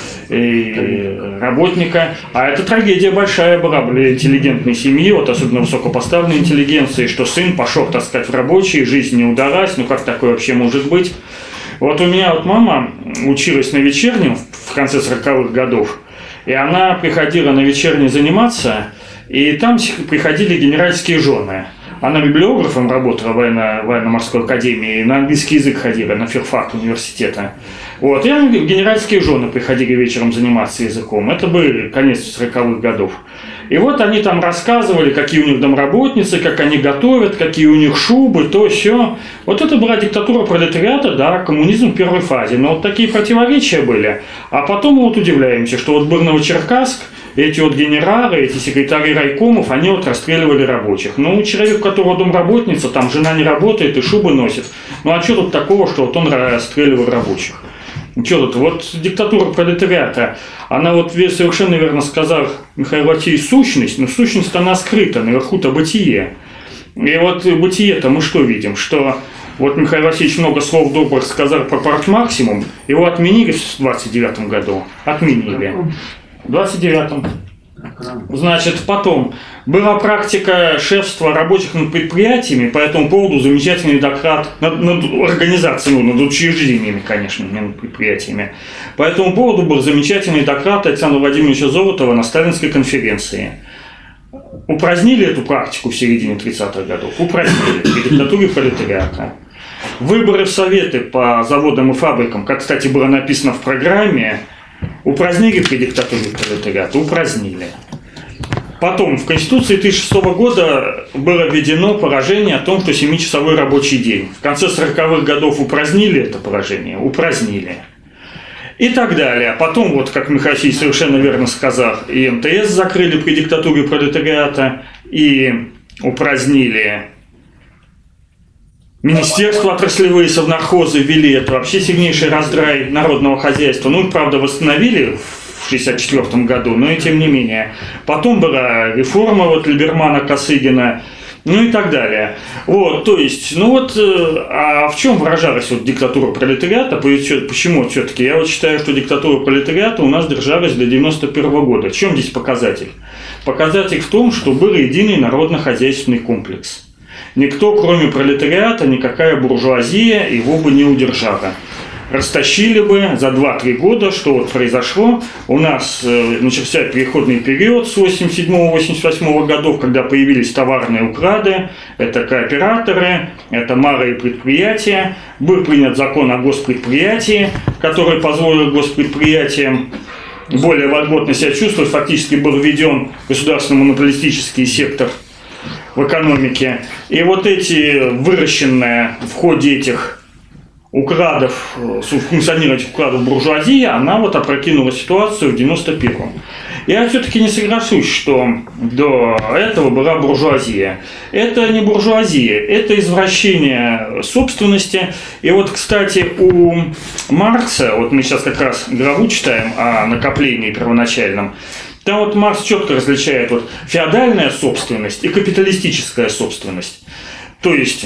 работника? А это трагедия большая была для интеллигентной семьи, вот особенно высокопоставленной интеллигенции, что сын пошел, так сказать, в рабочий, жизнь не удалась, ну как такое вообще может быть? Вот у меня вот мама училась на вечернем в конце 40-х годов, и она приходила на вечерний заниматься, и там приходили генеральские жены. Она библиографом работала в военно-морской академии, на английский язык ходила, на филфак университета. Вот, и генеральские жены приходили вечером заниматься языком. Это был конец 40-х годов. И вот они там рассказывали, какие у них домработницы, как они готовят, какие у них шубы, то, сё. Вот это была диктатура пролетариата, да, коммунизм в первой фазе. Но вот такие противоречия были. А потом мы вот удивляемся, что вот был Новочеркасск, эти вот генералы, эти секретари райкомов, они вот расстреливали рабочих. Ну, человек, у которого домработница, там жена не работает и шубы носит. Ну, а что тут такого, что вот он расстреливал рабочих? Что тут? Вот диктатура пролетариата, она вот совершенно верно сказал Михаил Васильевич, сущность, но сущность она скрыта, наверху-то бытие. И вот бытие-то мы что видим? Что вот Михаил Васильевич много слов добрых сказал про партмаксимум, его отменили в 29 году, отменили. В 29-м. Значит, потом была практика шефства рабочих над предприятиями, по этому поводу замечательный доклад над организацией, над учреждениями, конечно, не над предприятиями. По этому поводу был замечательный доклад Александра Владимировича Золотова на Сталинской конференции. Упразднили эту практику в середине 30-х годов, упразднили при диктатуре пролетариата. Выборы в советы по заводам и фабрикам, как, кстати, было написано в программе, упразднили при диктатуре пролетариата, упразднили. Потом в Конституции 1936 года было введено положение о том, что 7-часовой рабочий день. В конце 40-х годов упразднили это положение, упразднили. И так далее. А потом, вот как Михаил Васильевич совершенно верно сказал, и МТС закрыли при диктатуре пролетариата, и упразднили министерства отраслевые, совнархозы ввели, это вообще сильнейший раздрай народного хозяйства. Ну, их, правда, восстановили в 1964 году, но и тем не менее. Потом была реформа вот Либермана, Косыгина, ну и так далее. Вот, то есть, ну вот, а в чем выражалась вот диктатура пролетариата? Почему все-таки? Я вот считаю, что диктатура пролетариата у нас держалась до 1991 года. В чем здесь показатель? Показатель в том, что был единый народно-хозяйственный комплекс. Никто, кроме пролетариата, никакая буржуазия его бы не удержала. Растащили бы за 2-3 года, что вот произошло. У нас начался переходный период с 87-88 годов, когда появились товарные уклады, это кооператоры, это малые предприятия. Был принят закон о госпредприятии, который позволил госпредприятиям более вольготно себя чувствовать. Фактически был введен государственный монополистический сектор в экономике. И вот эти выращенные в ходе этих укладов, функционировать укладов буржуазии, она вот опрокинула ситуацию в 91-м. Я все-таки не соглашусь, что до этого была буржуазия. Это не буржуазия, это извращение собственности. И вот, кстати, у Маркса, вот мы сейчас как раз главу читаем о накоплении первоначальном, там вот Маркс четко различает вот феодальная собственность и капиталистическая собственность. То есть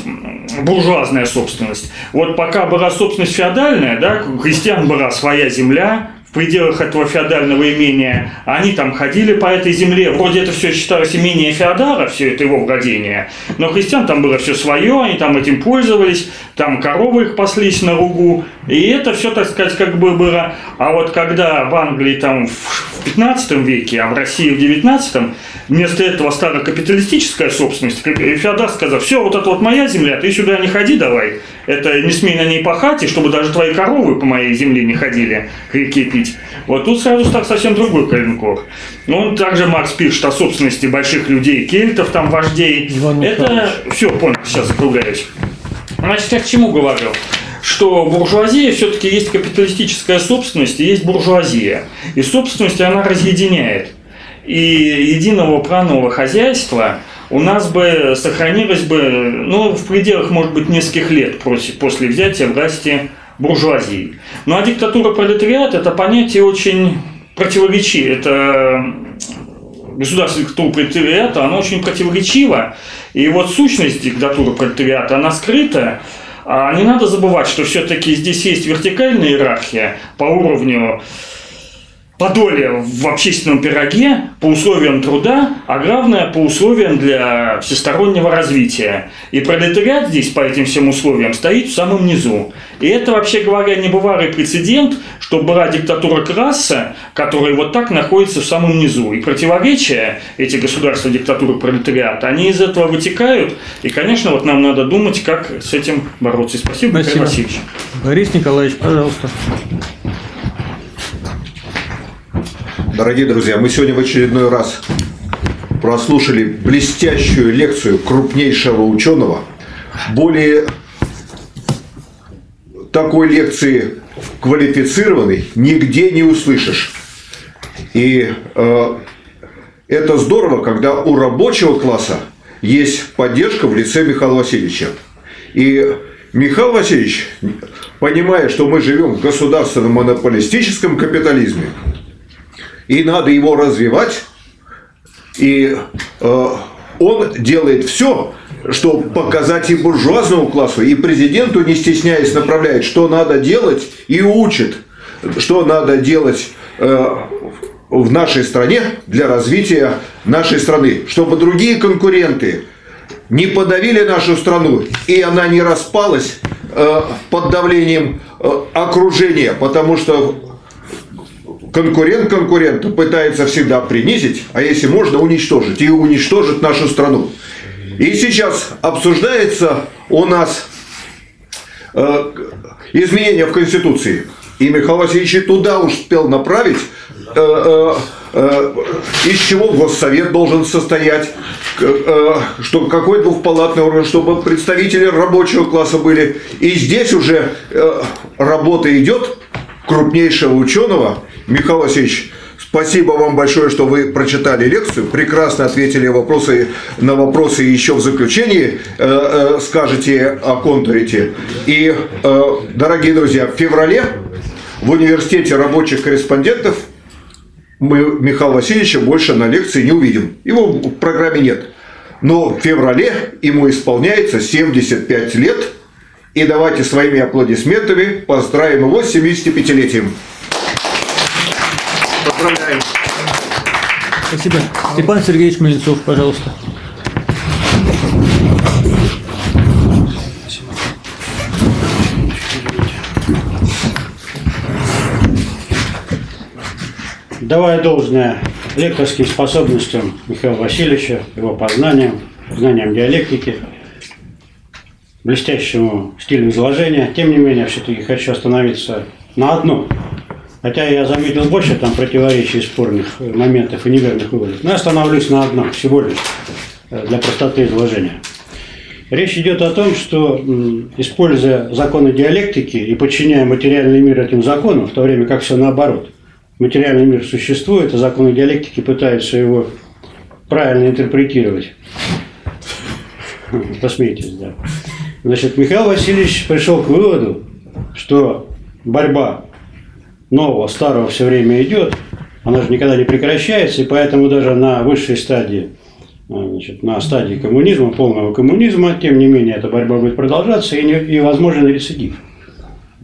буржуазная собственность. Вот пока была собственность феодальная, да, у крестьян была своя земля, пределах этого феодального имения, они там ходили по этой земле, вроде это все считалось имение Феодора, все это его владение, но христиан там было все свое, они там этим пользовались, там коровы их паслись на лугу, и это все, так сказать, как бы было. А вот когда в Англии там в 15 веке, а в России в 19, вместо этого стала капиталистическая собственность, Феодор сказал: все, вот это вот моя земля, ты сюда не ходи давай, это не смей на ней пахать, и чтобы даже твои коровы по моей земле не ходили к реке пить. Вот тут сразу стал совсем другой коленкор. Он также, Маркс пишет о собственности больших людей, кельтов, там, вождей. Это все, понял, сейчас закругляюсь. Значит, я к чему говорю? Что буржуазия все-таки есть капиталистическая собственность и есть буржуазия. И собственность она разъединяет. И единого планового хозяйства у нас бы сохранилось бы, ну, в пределах, может быть, нескольких лет после взятия власти буржуазии. Ну, а диктатура пролетариата – это понятие очень противоречивое. Это государственная диктатура пролетариата, она очень противоречива. И вот сущность диктатуры пролетариата, она скрыта. А не надо забывать, что все-таки здесь есть вертикальная иерархия по уровню подолия в общественном пироге, по условиям труда, а главное по условиям для всестороннего развития. И пролетариат здесь по этим всем условиям стоит в самом низу. И это, вообще говоря, небывалый прецедент, что была диктатура класса, которая вот так находится в самом низу. И противоречия, эти государства диктатуры пролетариата, они из этого вытекают. И, конечно, вот нам надо думать, как с этим бороться. Спасибо, Михаил Васильевич. Борис Николаевич, пожалуйста. Дорогие друзья, мы сегодня в очередной раз прослушали блестящую лекцию крупнейшего ученого. Более такой лекции квалифицированной нигде не услышишь. И это здорово, когда у рабочего класса есть поддержка в лице Михаила Васильевича. И Михаил Васильевич, понимая, что мы живем в государственном монополистическом капитализме, и надо его развивать, и он делает все, чтобы показать и буржуазному классу, и президенту, не стесняясь, направляет, что надо делать, и учит, что надо делать в нашей стране для развития нашей страны, чтобы другие конкуренты не подавили нашу страну, и она не распалась под давлением окружения, потому что конкурент конкурента пытается всегда принизить, а если можно, уничтожить. И уничтожить нашу страну. И сейчас обсуждается у нас изменения в Конституции. И Михаил Васильевич и туда успел направить, из чего Госсовет должен состоять, что какой двухпалатный орган, чтобы представители рабочего класса были. И здесь уже работа идет крупнейшего ученого. Михаил Васильевич, спасибо вам большое, что вы прочитали лекцию, прекрасно ответили на вопросы еще в заключении скажете, оконтурите. И, дорогие друзья, в феврале в университете рабочих корреспондентов мы Михаила Васильевича больше на лекции не увидим. Его в программе нет. Но в феврале ему исполняется 75 лет. И давайте своими аплодисментами поздравим его с 75-летием. Поздравляем. Спасибо. Степан Сергеевич Мельцов, пожалуйста. Давая должное лекторским способностям Михаила Васильевича, его познаниям, знаниям диалектики, блестящему стилю изложения, тем не менее, все-таки хочу остановиться на одном. Хотя я заметил больше там противоречий, спорных моментов и неверных выводов, но я остановлюсь на одном, всего лишь, для простоты изложения. Речь идет о том, что, используя законы диалектики и подчиняя материальный мир этим законам, в то время как все наоборот, материальный мир существует, а законы диалектики пытаются его правильно интерпретировать. Посмейтесь, да. Значит, Михаил Васильевич пришел к выводу, что борьба нового, старого все время идет, она же никогда не прекращается, и поэтому даже на высшей стадии, значит, на стадии коммунизма, полного коммунизма, тем не менее, эта борьба будет продолжаться, и возможен рецидив.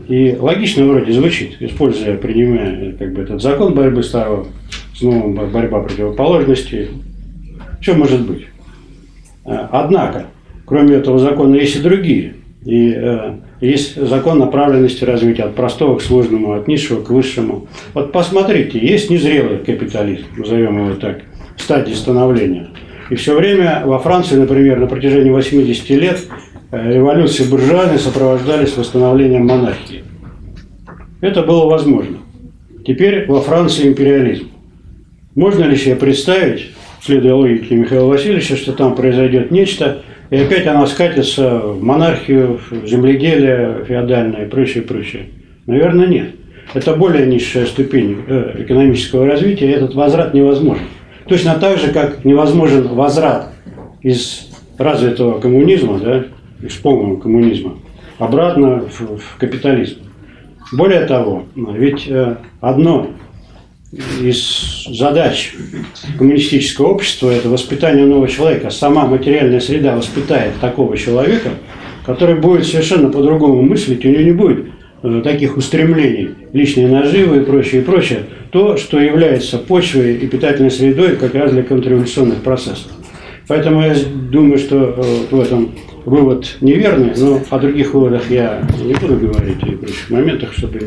И логично вроде звучит, используя, принимая как бы этот закон борьбы старого с новым, борьба противоположностей. Что может быть? Однако, кроме этого закона, есть и другие. И есть закон направленности развития от простого к сложному, от низшего к высшему. Вот посмотрите, есть незрелый капитализм, назовем его так, в стадии становления. И все время во Франции, например, на протяжении 80 лет революции буржуазии сопровождались восстановлением монархии. Это было возможно. Теперь во Франции империализм. Можно ли себе представить, следуя логике Михаила Васильевича, что там произойдет нечто, и опять она скатится в монархию, в земледелие феодальное и прочее, прочее? Наверное, нет. Это более низшая ступень экономического развития, и этот возврат невозможен. Точно так же, как невозможен возврат из развитого коммунизма, да, из полного коммунизма, обратно в капитализм. Более того, ведь одно из задач коммунистического общества – это воспитание нового человека. Сама материальная среда воспитает такого человека, который будет совершенно по-другому мыслить, у него не будет таких устремлений, личной наживы и прочее, и прочее. То, что является почвой и питательной средой как раз для контрреволюционных процессов. Поэтому я думаю, что в этом вывод неверный, но о других выводах я не буду говорить и прочих моментах, чтобы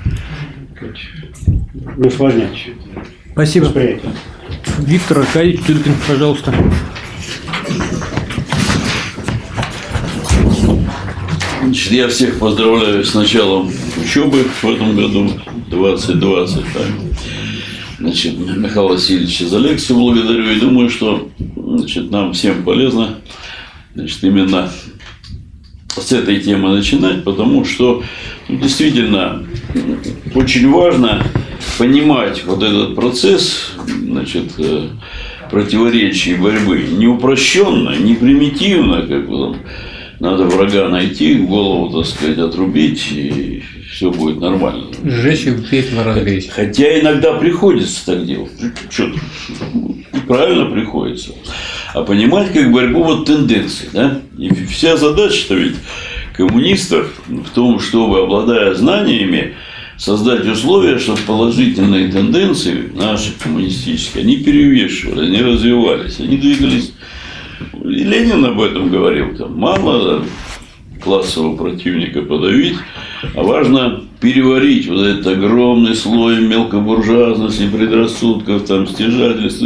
не усложнять. Спасибо. Восприятие. Виктор Аркадьевич Тюлькин, пожалуйста. Значит, я всех поздравляю с началом учебы в этом году, 2020. Так. Значит, Михаила Васильевича за лекцию благодарю и думаю, что нам всем полезно именно с этой темы начинать, потому что действительно очень важно понимать вот этот процесс противоречий борьбы не упрощенно, не примитивно, как бы там, надо врага найти, голову, так сказать, отрубить, и все будет нормально. Сжечь и пепел разгреть. Хотя иногда приходится так делать. Что-то правильно приходится. А понимать как борьбу вот тенденций. Да? И вся задача-то ведь коммунистов в том, чтобы, обладая знаниями, создать условия, чтобы положительные тенденции наши коммунистические, они перевешивали, они развивались, они двигались. И Ленин об этом говорил, там мало классового противника подавить, а важно переварить вот этот огромный слой мелкобуржуазности, предрассудков, там, стяжательств,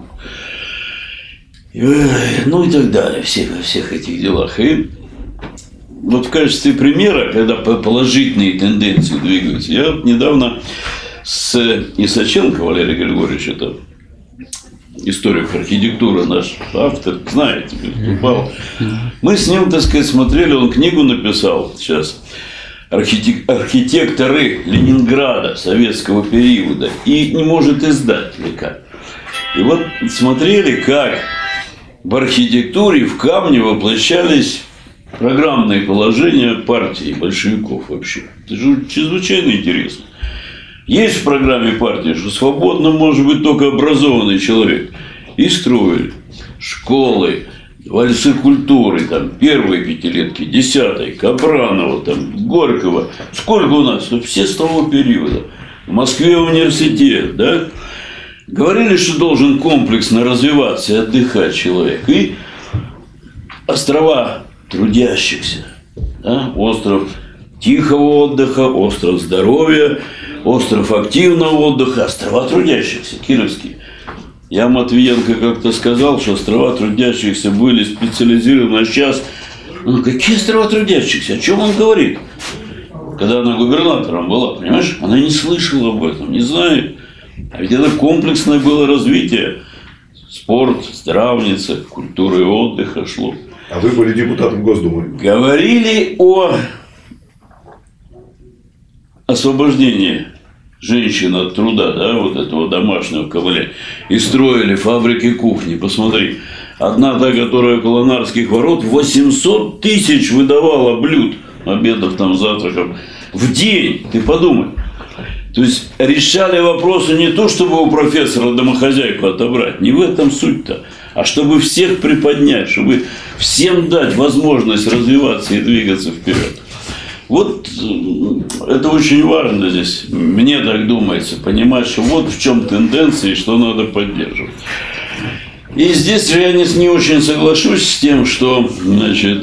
ну и так далее, во всех этих делах. И вот в качестве примера, когда положительные тенденции двигаются, я недавно с Исаченко Валерий Григорьевич, это историк архитектуры, наш автор, знаете, выступал. Мы с ним, так сказать, смотрели, он книгу написал сейчас «Архитекторы Ленинграда советского периода» и не может издать никак. И вот смотрели, как в архитектуре в камне воплощались программные положения партии большевиков вообще. Это же чрезвычайно интересно. Есть в программе партии, что свободно может быть только образованный человек. И строили школы, дворцы культуры, там, первые пятилетки, 10-й, Капранова, там, Горького. Сколько у нас? Все с того периода. В Москве университет, да? Говорили, что должен комплексно развиваться и отдыхать человек. И острова трудящихся, да? Остров тихого отдыха, остров здоровья, остров активного отдыха, острова трудящихся, кировские. Я Матвиенко как-то сказал, что острова трудящихся были специализированы, а сейчас, ну какие острова трудящихся, о чем он говорит? Когда она губернатором была, понимаешь, она не слышала об этом, не знает. А ведь это комплексное было развитие. Спорт, здравница, культура и отдыха шло. А вы были депутатом Госдумы. Говорили о освобождении женщин от труда, да, вот этого домашнего ковыля. И строили фабрики кухни. Посмотри, одна та, которая около Нарских ворот, 800 тысяч выдавала блюд, обедов, там, завтраков в день. Ты подумай. То есть решали вопросы не то, чтобы у профессора домохозяйку отобрать, не в этом суть-то, а чтобы всех приподнять, чтобы всем дать возможность развиваться и двигаться вперед. Вот это очень важно здесь, мне так думается, понимать, что вот в чем тенденция и что надо поддерживать. И здесь я не очень соглашусь с тем, что, значит,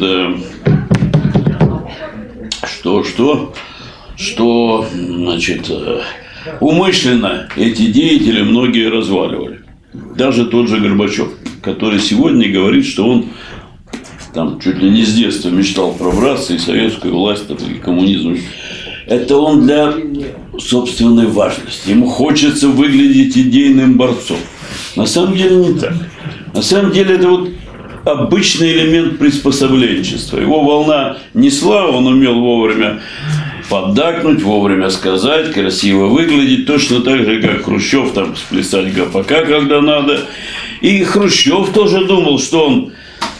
значит, умышленно эти деятели многие разваливали. Даже тот же Горбачев, который сегодня говорит, что он там чуть ли не с детства мечтал пробраться и советскую власть, и коммунизм. Это он для собственной важности. Ему хочется выглядеть идейным борцом. На самом деле не так. На самом деле это вот обычный элемент приспособленчества. Его волна несла, он умел вовремя поддакнуть, вовремя сказать, красиво выглядеть, точно так же, как Хрущев там сплясать ГПК, когда надо. И Хрущев тоже думал, что он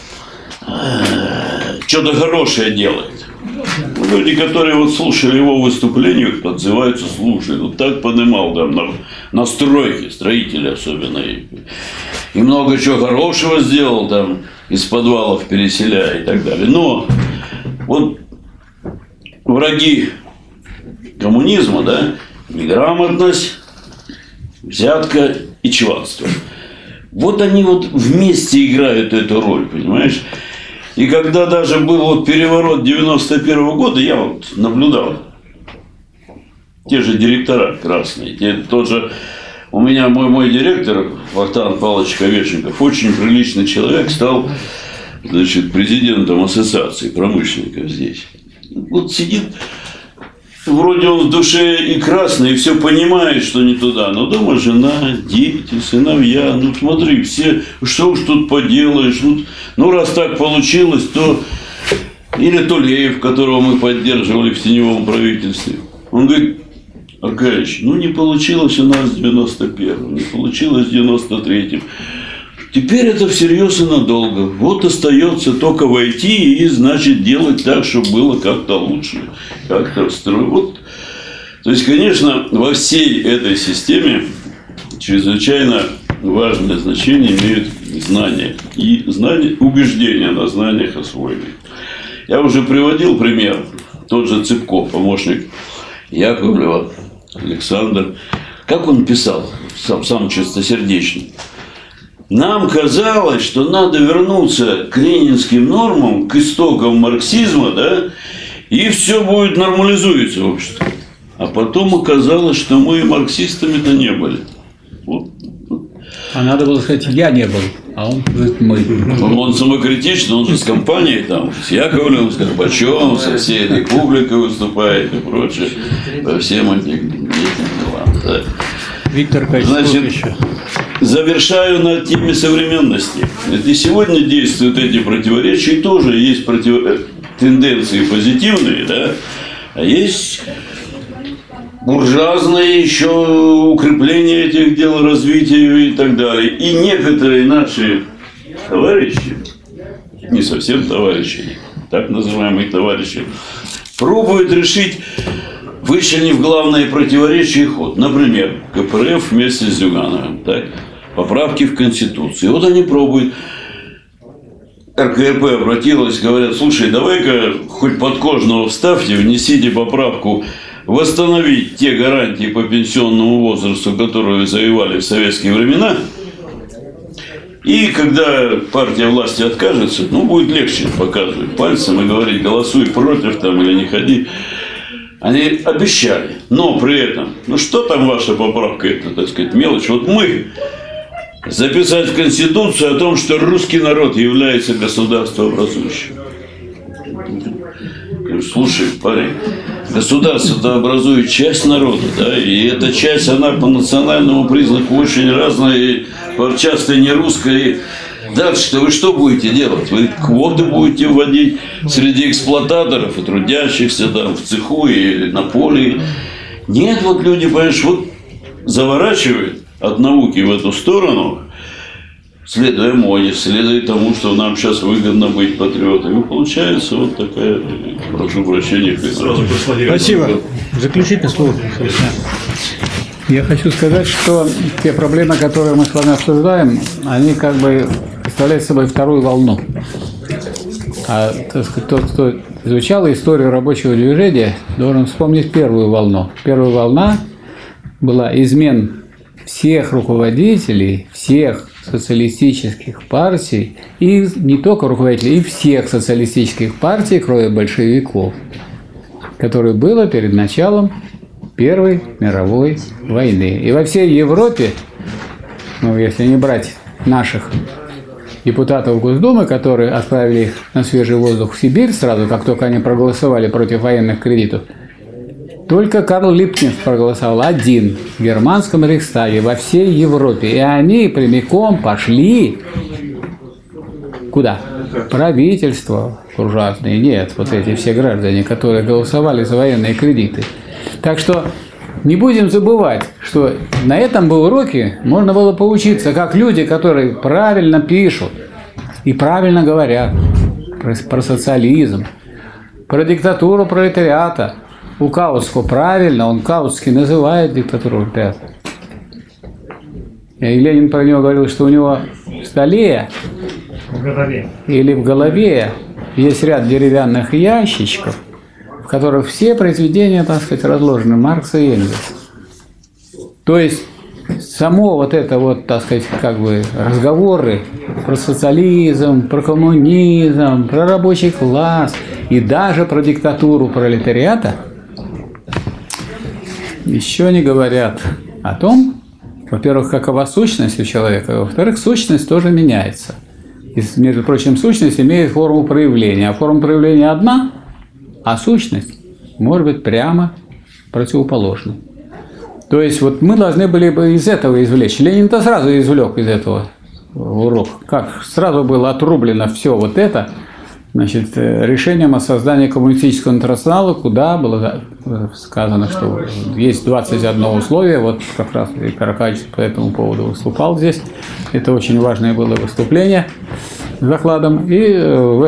что-то хорошее делает. Люди, которые вот слушали его выступления, отзываются, слушай, вот так поднимал там на стройке, строители особенно. И много чего хорошего сделал там, из подвалов переселяя и так далее. Но вот враги коммунизма, да, неграмотность, взятка и чванство. Вот они вот вместе играют эту роль, понимаешь? И когда даже был вот переворот 91-го года, я вот наблюдал, те же директора красные, тот же, у меня мой директор, Вахтанг Павлович Ковешников, очень приличный человек, стал, значит, президентом ассоциации промышленников здесь. Вот сидит, вроде он в душе и красный, и все понимает, что не туда, но дома жена, дети, сыновья, ну смотри, все, что уж тут поделаешь, ну раз так получилось, то или Тулеев, которого мы поддерживали в теневом правительстве, он говорит: Аркадьевич, ну не получилось у нас в 91-м, не получилось в 93-м. Теперь это всерьез и надолго. Вот остается только войти и, значит, делать так, чтобы было как-то лучше, как-то строить. Вот. То есть, конечно, во всей этой системе чрезвычайно важное значение имеют знания. И знания, убеждения на знаниях освоены. Я уже приводил пример. Тот же Цыпков, помощник Яковлева, Александр. Как он писал, сам чистосердечный. Нам казалось, что надо вернуться к ленинским нормам, к истокам марксизма, да, и все будет нормализуется в обществе. А потом оказалось, что мы и марксистами-то не были. Вот. А надо было сказать, я не был, а он говорит, мы. Он самокритичный, он же с компанией там, с Яковлевым, с Горбачевым, со всей этой публикой выступает и прочее, по всем этим делам. Да. Виктор Качкович. Завершаю на теме современности. И сегодня действуют эти противоречия, и тоже есть тенденции позитивные, да, а есть буржуазное еще укрепление этих дел, развития и так далее. И некоторые наши товарищи, не совсем товарищи, так называемые товарищи, пробуют решить вышли не в главное противоречие ход. Например, КПРФ вместе с Зюгановым. Так? Поправки в Конституцию. Вот они пробуют. РКП обратилась, говорят: слушай, давай-ка хоть подкожного вставьте, внесите поправку, восстановить те гарантии по пенсионному возрасту, которые завоевали в советские времена. И когда партия власти откажется, ну, будет легче показывать пальцем и говорить: голосуй против там или не ходи. Они обещали, но при этом, ну что там ваша поправка, это, так сказать, мелочь. Вот мы записать в Конституцию о том, что русский народ является государствообразующим. Слушай, парень, государство-то образует часть народа, да, и эта часть, она по национальному признаку очень разная, и часто не русская. Дальше-то вы что будете делать? Вы квоты будете вводить среди эксплуататоров и трудящихся там в цеху и на поле? Нет, вот люди, понимаешь, вот заворачивают от науки в эту сторону, следуя моде, следуя тому, что нам сейчас выгодно быть патриотами. И получается вот такая, прошу прощения. Спасибо. Заключительное слово. Я хочу сказать, что те проблемы, которые мы с вами обсуждаем, они как бы представляют собой вторую волну. А так сказать, тот, кто изучал историю рабочего движения, должен вспомнить первую волну. Первая волна была измен всех руководителей, всех социалистических партий, и не только руководителей, и всех социалистических партий, кроме большевиков, которое было перед началом Первой мировой войны. И во всей Европе, ну, если не брать наших депутатов Госдумы, которые отправили их на свежий воздух в Сибирь сразу, как только они проголосовали против военных кредитов, только Карл Липкнехт проголосовал один в германском Рейхстаге во всей Европе. И они прямиком пошли куда? Правительство буржуазное. Нет, вот эти все граждане, которые голосовали за военные кредиты. Так что не будем забывать, что на этом бы уроке можно было поучиться, как люди, которые правильно пишут и правильно говорят про социализм, про диктатуру пролетариата. У Каутского правильно, он Каутский называет диктатуру пролетариата. И Ленин про него говорил, что у него в столе или в голове есть ряд деревянных ящичков, в которых все произведения, так сказать, разложены Маркса и Энгельса. То есть само вот это вот, так сказать, как бы разговоры про социализм, про коммунизм, про рабочий класс и даже про диктатуру пролетариата еще не говорят о том, во-первых, какова сущность у человека, во-вторых, сущность тоже меняется. И, между прочим, сущность имеет форму проявления, а форма проявления одна, а сущность может быть прямо противоположной. То есть вот мы должны были бы из этого извлечь. Ленин-то сразу извлек из этого урок. Как сразу было отрублено все вот это, значит, решением о создании коммунистического интернационала, куда было сказано, что есть 21 условие. Вот как раз Виктор Аркадьевич по этому поводу выступал здесь. Это очень важное было выступление с докладом. И в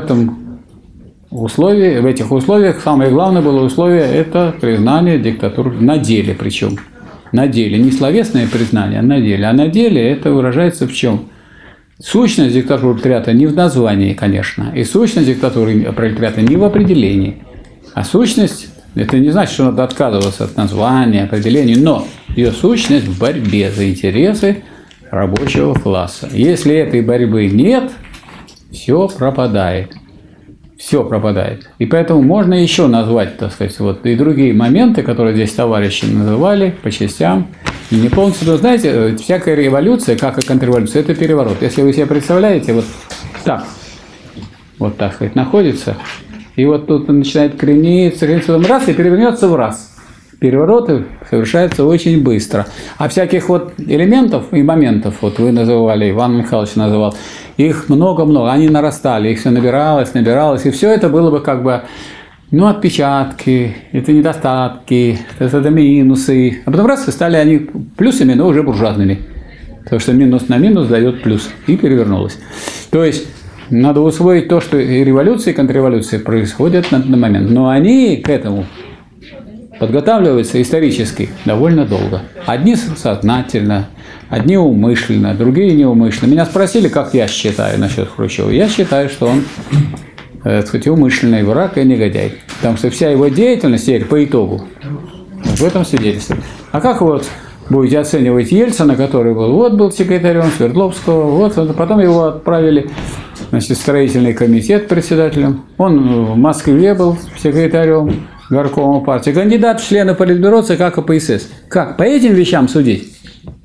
этих условиях самое главное было условие – это признание диктатуры на деле, причем на деле, не словесное признание, а на деле. А на деле это выражается в чем? Сущность диктатуры пролетариата не в названии, конечно, и сущность диктатуры пролетариата не в определении. А сущность – это не значит, что надо отказываться от названия, определения, но ее сущность в борьбе за интересы рабочего класса. Если этой борьбы нет, все пропадает. Все пропадает. И поэтому можно еще назвать, так сказать, вот и другие моменты, которые здесь товарищи называли по частям. И не полностью, но знаете, всякая революция, как и контрреволюция, это переворот. Если вы себе представляете, вот так сказать, находится, и вот тут начинает крениться, раз, и перевернется в раз. Перевороты совершаются очень быстро. А всяких вот элементов и моментов, вот вы называли, Иван Михайлович называл, их много-много, они нарастали, их все набиралось, и все это было бы как бы, ну, отпечатки, это недостатки, это минусы. А потом раз, и стали они плюсами, но уже буржуазными. Потому что минус на минус дает плюс, и перевернулось. То есть надо усвоить то, что и революции, и контрреволюции происходят на момент. Но они к этому подготавливаются исторически довольно долго. Одни сознательно, одни умышленно, другие неумышленно. Меня спросили, как я считаю насчет Хрущева. Я считаю, что он, так сказать, умышленный враг и негодяй. Потому что вся его деятельность теперь по итогу в этом свидетельствует. А как вот будете оценивать Ельцина, который был секретарем Свердловского, вот потом его отправили, значит, в строительный комитет председателем. Он в Москве был секретарем горкома партии. Кандидат в члены Политбюро ЦК КПСС. Как? По этим вещам судить?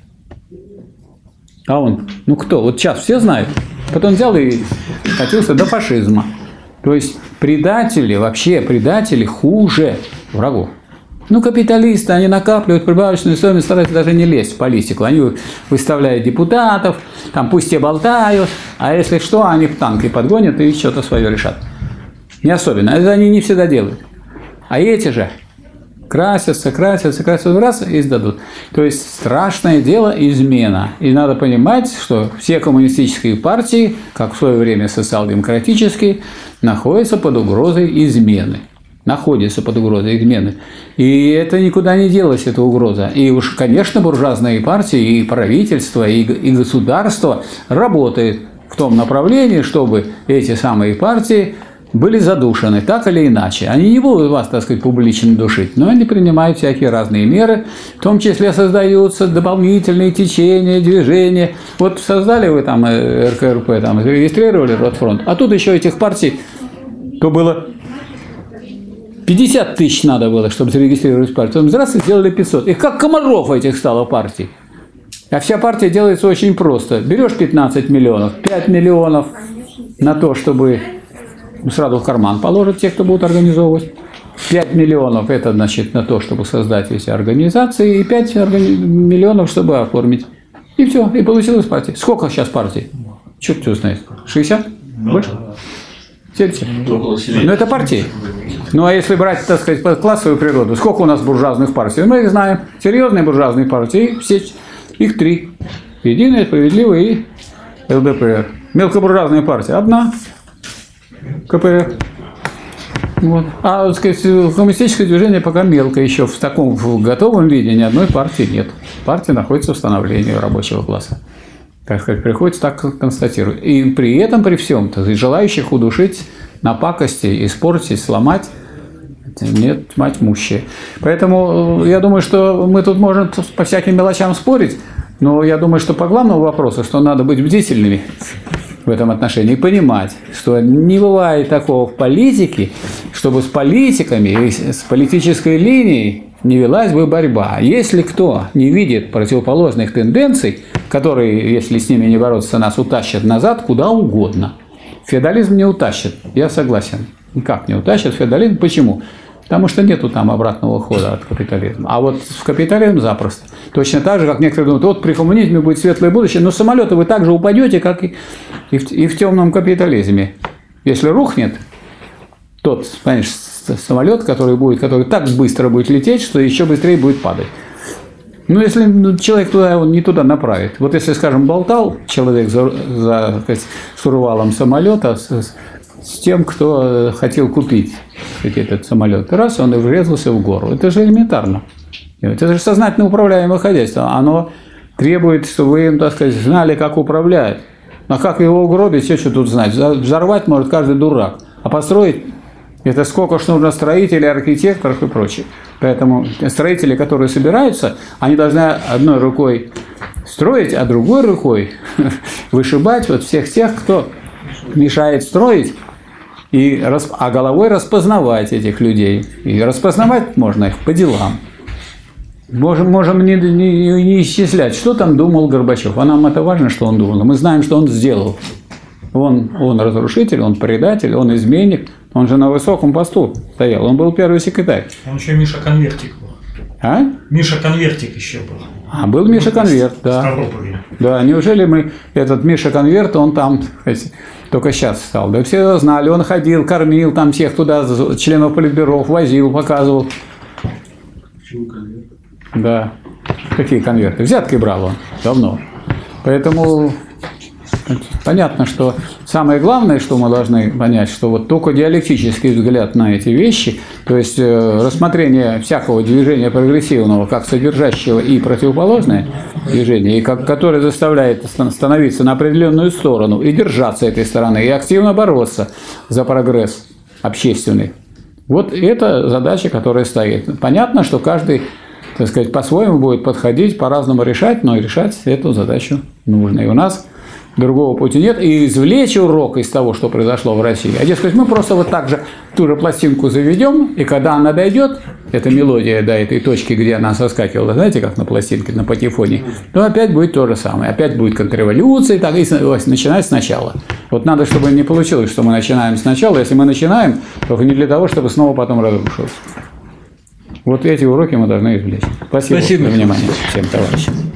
А он, ну кто? Вот сейчас все знают. Потом взял и катился до фашизма. То есть предатели, вообще предатели хуже врагов. Ну, капиталисты, они накапливают прибавочную стоимость, стараются даже не лезть в политику. Они выставляют депутатов, там пусть те болтают, а если что, они в танки подгонят и что-то свое решат. Не особенно. Это они не всегда делают. А эти же красятся раз и сдадут. То есть страшное дело измена. И надо понимать, что все коммунистические партии, как в свое время социал-демократические, находятся под угрозой измены. И это никуда не делось, эта угроза. И уж, конечно, буржуазные партии, и правительство, и государство работают в том направлении, чтобы эти самые партии были задушены, так или иначе. Они не будут вас, так сказать, публично душить, но они принимают всякие разные меры, в том числе создаются дополнительные течения, движения. Вот создали вы там РКРП, там, зарегистрировали Ротфронт, а тут еще этих партий, то было 50 тысяч надо было, чтобы зарегистрировать партию. Потом здравствуйте, сделали 500. Их как комаров этих стало партий. А вся партия делается очень просто. Берешь 15 миллионов, 5 миллионов на то, чтобы сразу в карман положат те, кто будут организовывать. 5 миллионов – это, значит, на то, чтобы создать эти организации, и 5 миллионов, чтобы оформить. И все, и получилась партия. Сколько сейчас партий? Черт кто знает. 60? Больше? 70? Ну, это партии. Ну, а если брать, так сказать, классовую природу, сколько у нас буржуазных партий? Мы их знаем. Серьезные буржуазные партии, все, их 3. Единая, Справедливая и ЛДПР. Мелкобуржуазная партия – одна. КПРФ. Вот. А, так сказать, коммунистическое движение пока мелко еще. В таком в готовом виде ни одной партии нет. Партия находится в становлении рабочего класса. Так сказать, приходится так констатировать. И при этом, при всем, так сказать, желающих удушить, напакостить, испортить, сломать, нет, мать мущая. Поэтому я думаю, что мы тут можем по всяким мелочам спорить, но я думаю, что по главному вопросу, что надо быть бдительными в этом отношении и понимать, что не бывает такого в политике, чтобы с политиками и с политической линией не велась бы борьба. Если кто не видит противоположных тенденций, которые, если с ними не бороться, нас утащат назад куда угодно. Феодализм не утащит, я согласен. Никак не утащит феодализм. Почему? Потому что нету там обратного хода от капитализма. А вот в капитализм запросто. Точно так же, как некоторые думают, вот при коммунизме будет светлое будущее, но с самолета вы также упадете, как и в темном капитализме. Если рухнет тот, понимаешь, самолет, который так быстро будет лететь, что еще быстрее будет падать. Ну, если человек он не туда направит. Вот если, скажем, болтал человек за штурвалом самолета с тем, кто хотел купить этот самолет. Раз, он и врезался в гору. Это же элементарно. Это же сознательно управляемое хозяйство. Оно требует, чтобы вы им, так сказать, знали, как управлять. А как его угробить, все, что тут знать. Взорвать может каждый дурак. А построить – это сколько ж нужно строителей, архитекторов и прочее. Поэтому строители, которые собираются, они должны одной рукой строить, а другой рукой вышибать вот всех тех, кто мешает строить, а головой распознавать этих людей. И распознавать можно их по делам. Можем не исчислять, что там думал Горбачев. А нам это важно, что он думал. Мы знаем, что он сделал. Он разрушитель, он предатель, он изменник. Он же на высоком посту стоял. Он был первый секретарь. Он еще Миша Конвертик был. А? Миша Конвертик еще был. А был Миша Конверт, да. Да, неужели этот Миша Конверт, он там только сейчас стал? Да все его знали, он ходил, кормил там всех туда, членов политбюро, возил, показывал. Почему конверт? Да. Какие конверты? Взятки брал он давно. Поэтому понятно, что самое главное, что мы должны понять, что вот только диалектический взгляд на эти вещи, то есть рассмотрение всякого движения прогрессивного как содержащего и противоположное движение, и которое заставляет становиться на определенную сторону и держаться этой стороны, и активно бороться за прогресс общественный. Вот это задача, которая стоит. Понятно, что каждый, так сказать, по-своему будет подходить, по-разному решать, но решать эту задачу нужно. И у нас другого пути нет. И извлечь урок из того, что произошло в России. А дескать, мы просто вот так же ту же пластинку заведем, и когда она дойдет, эта мелодия до этой точки, где она соскакивала, знаете, как на пластинке, на патефоне, то опять будет то же самое. Опять будет контрреволюция, так и начинать сначала. Вот надо, чтобы не получилось, что мы начинаем сначала. Если мы начинаем, только не для того, чтобы снова потом разрушилось. Вот эти уроки мы должны извлечь. Спасибо за внимание всем товарищам.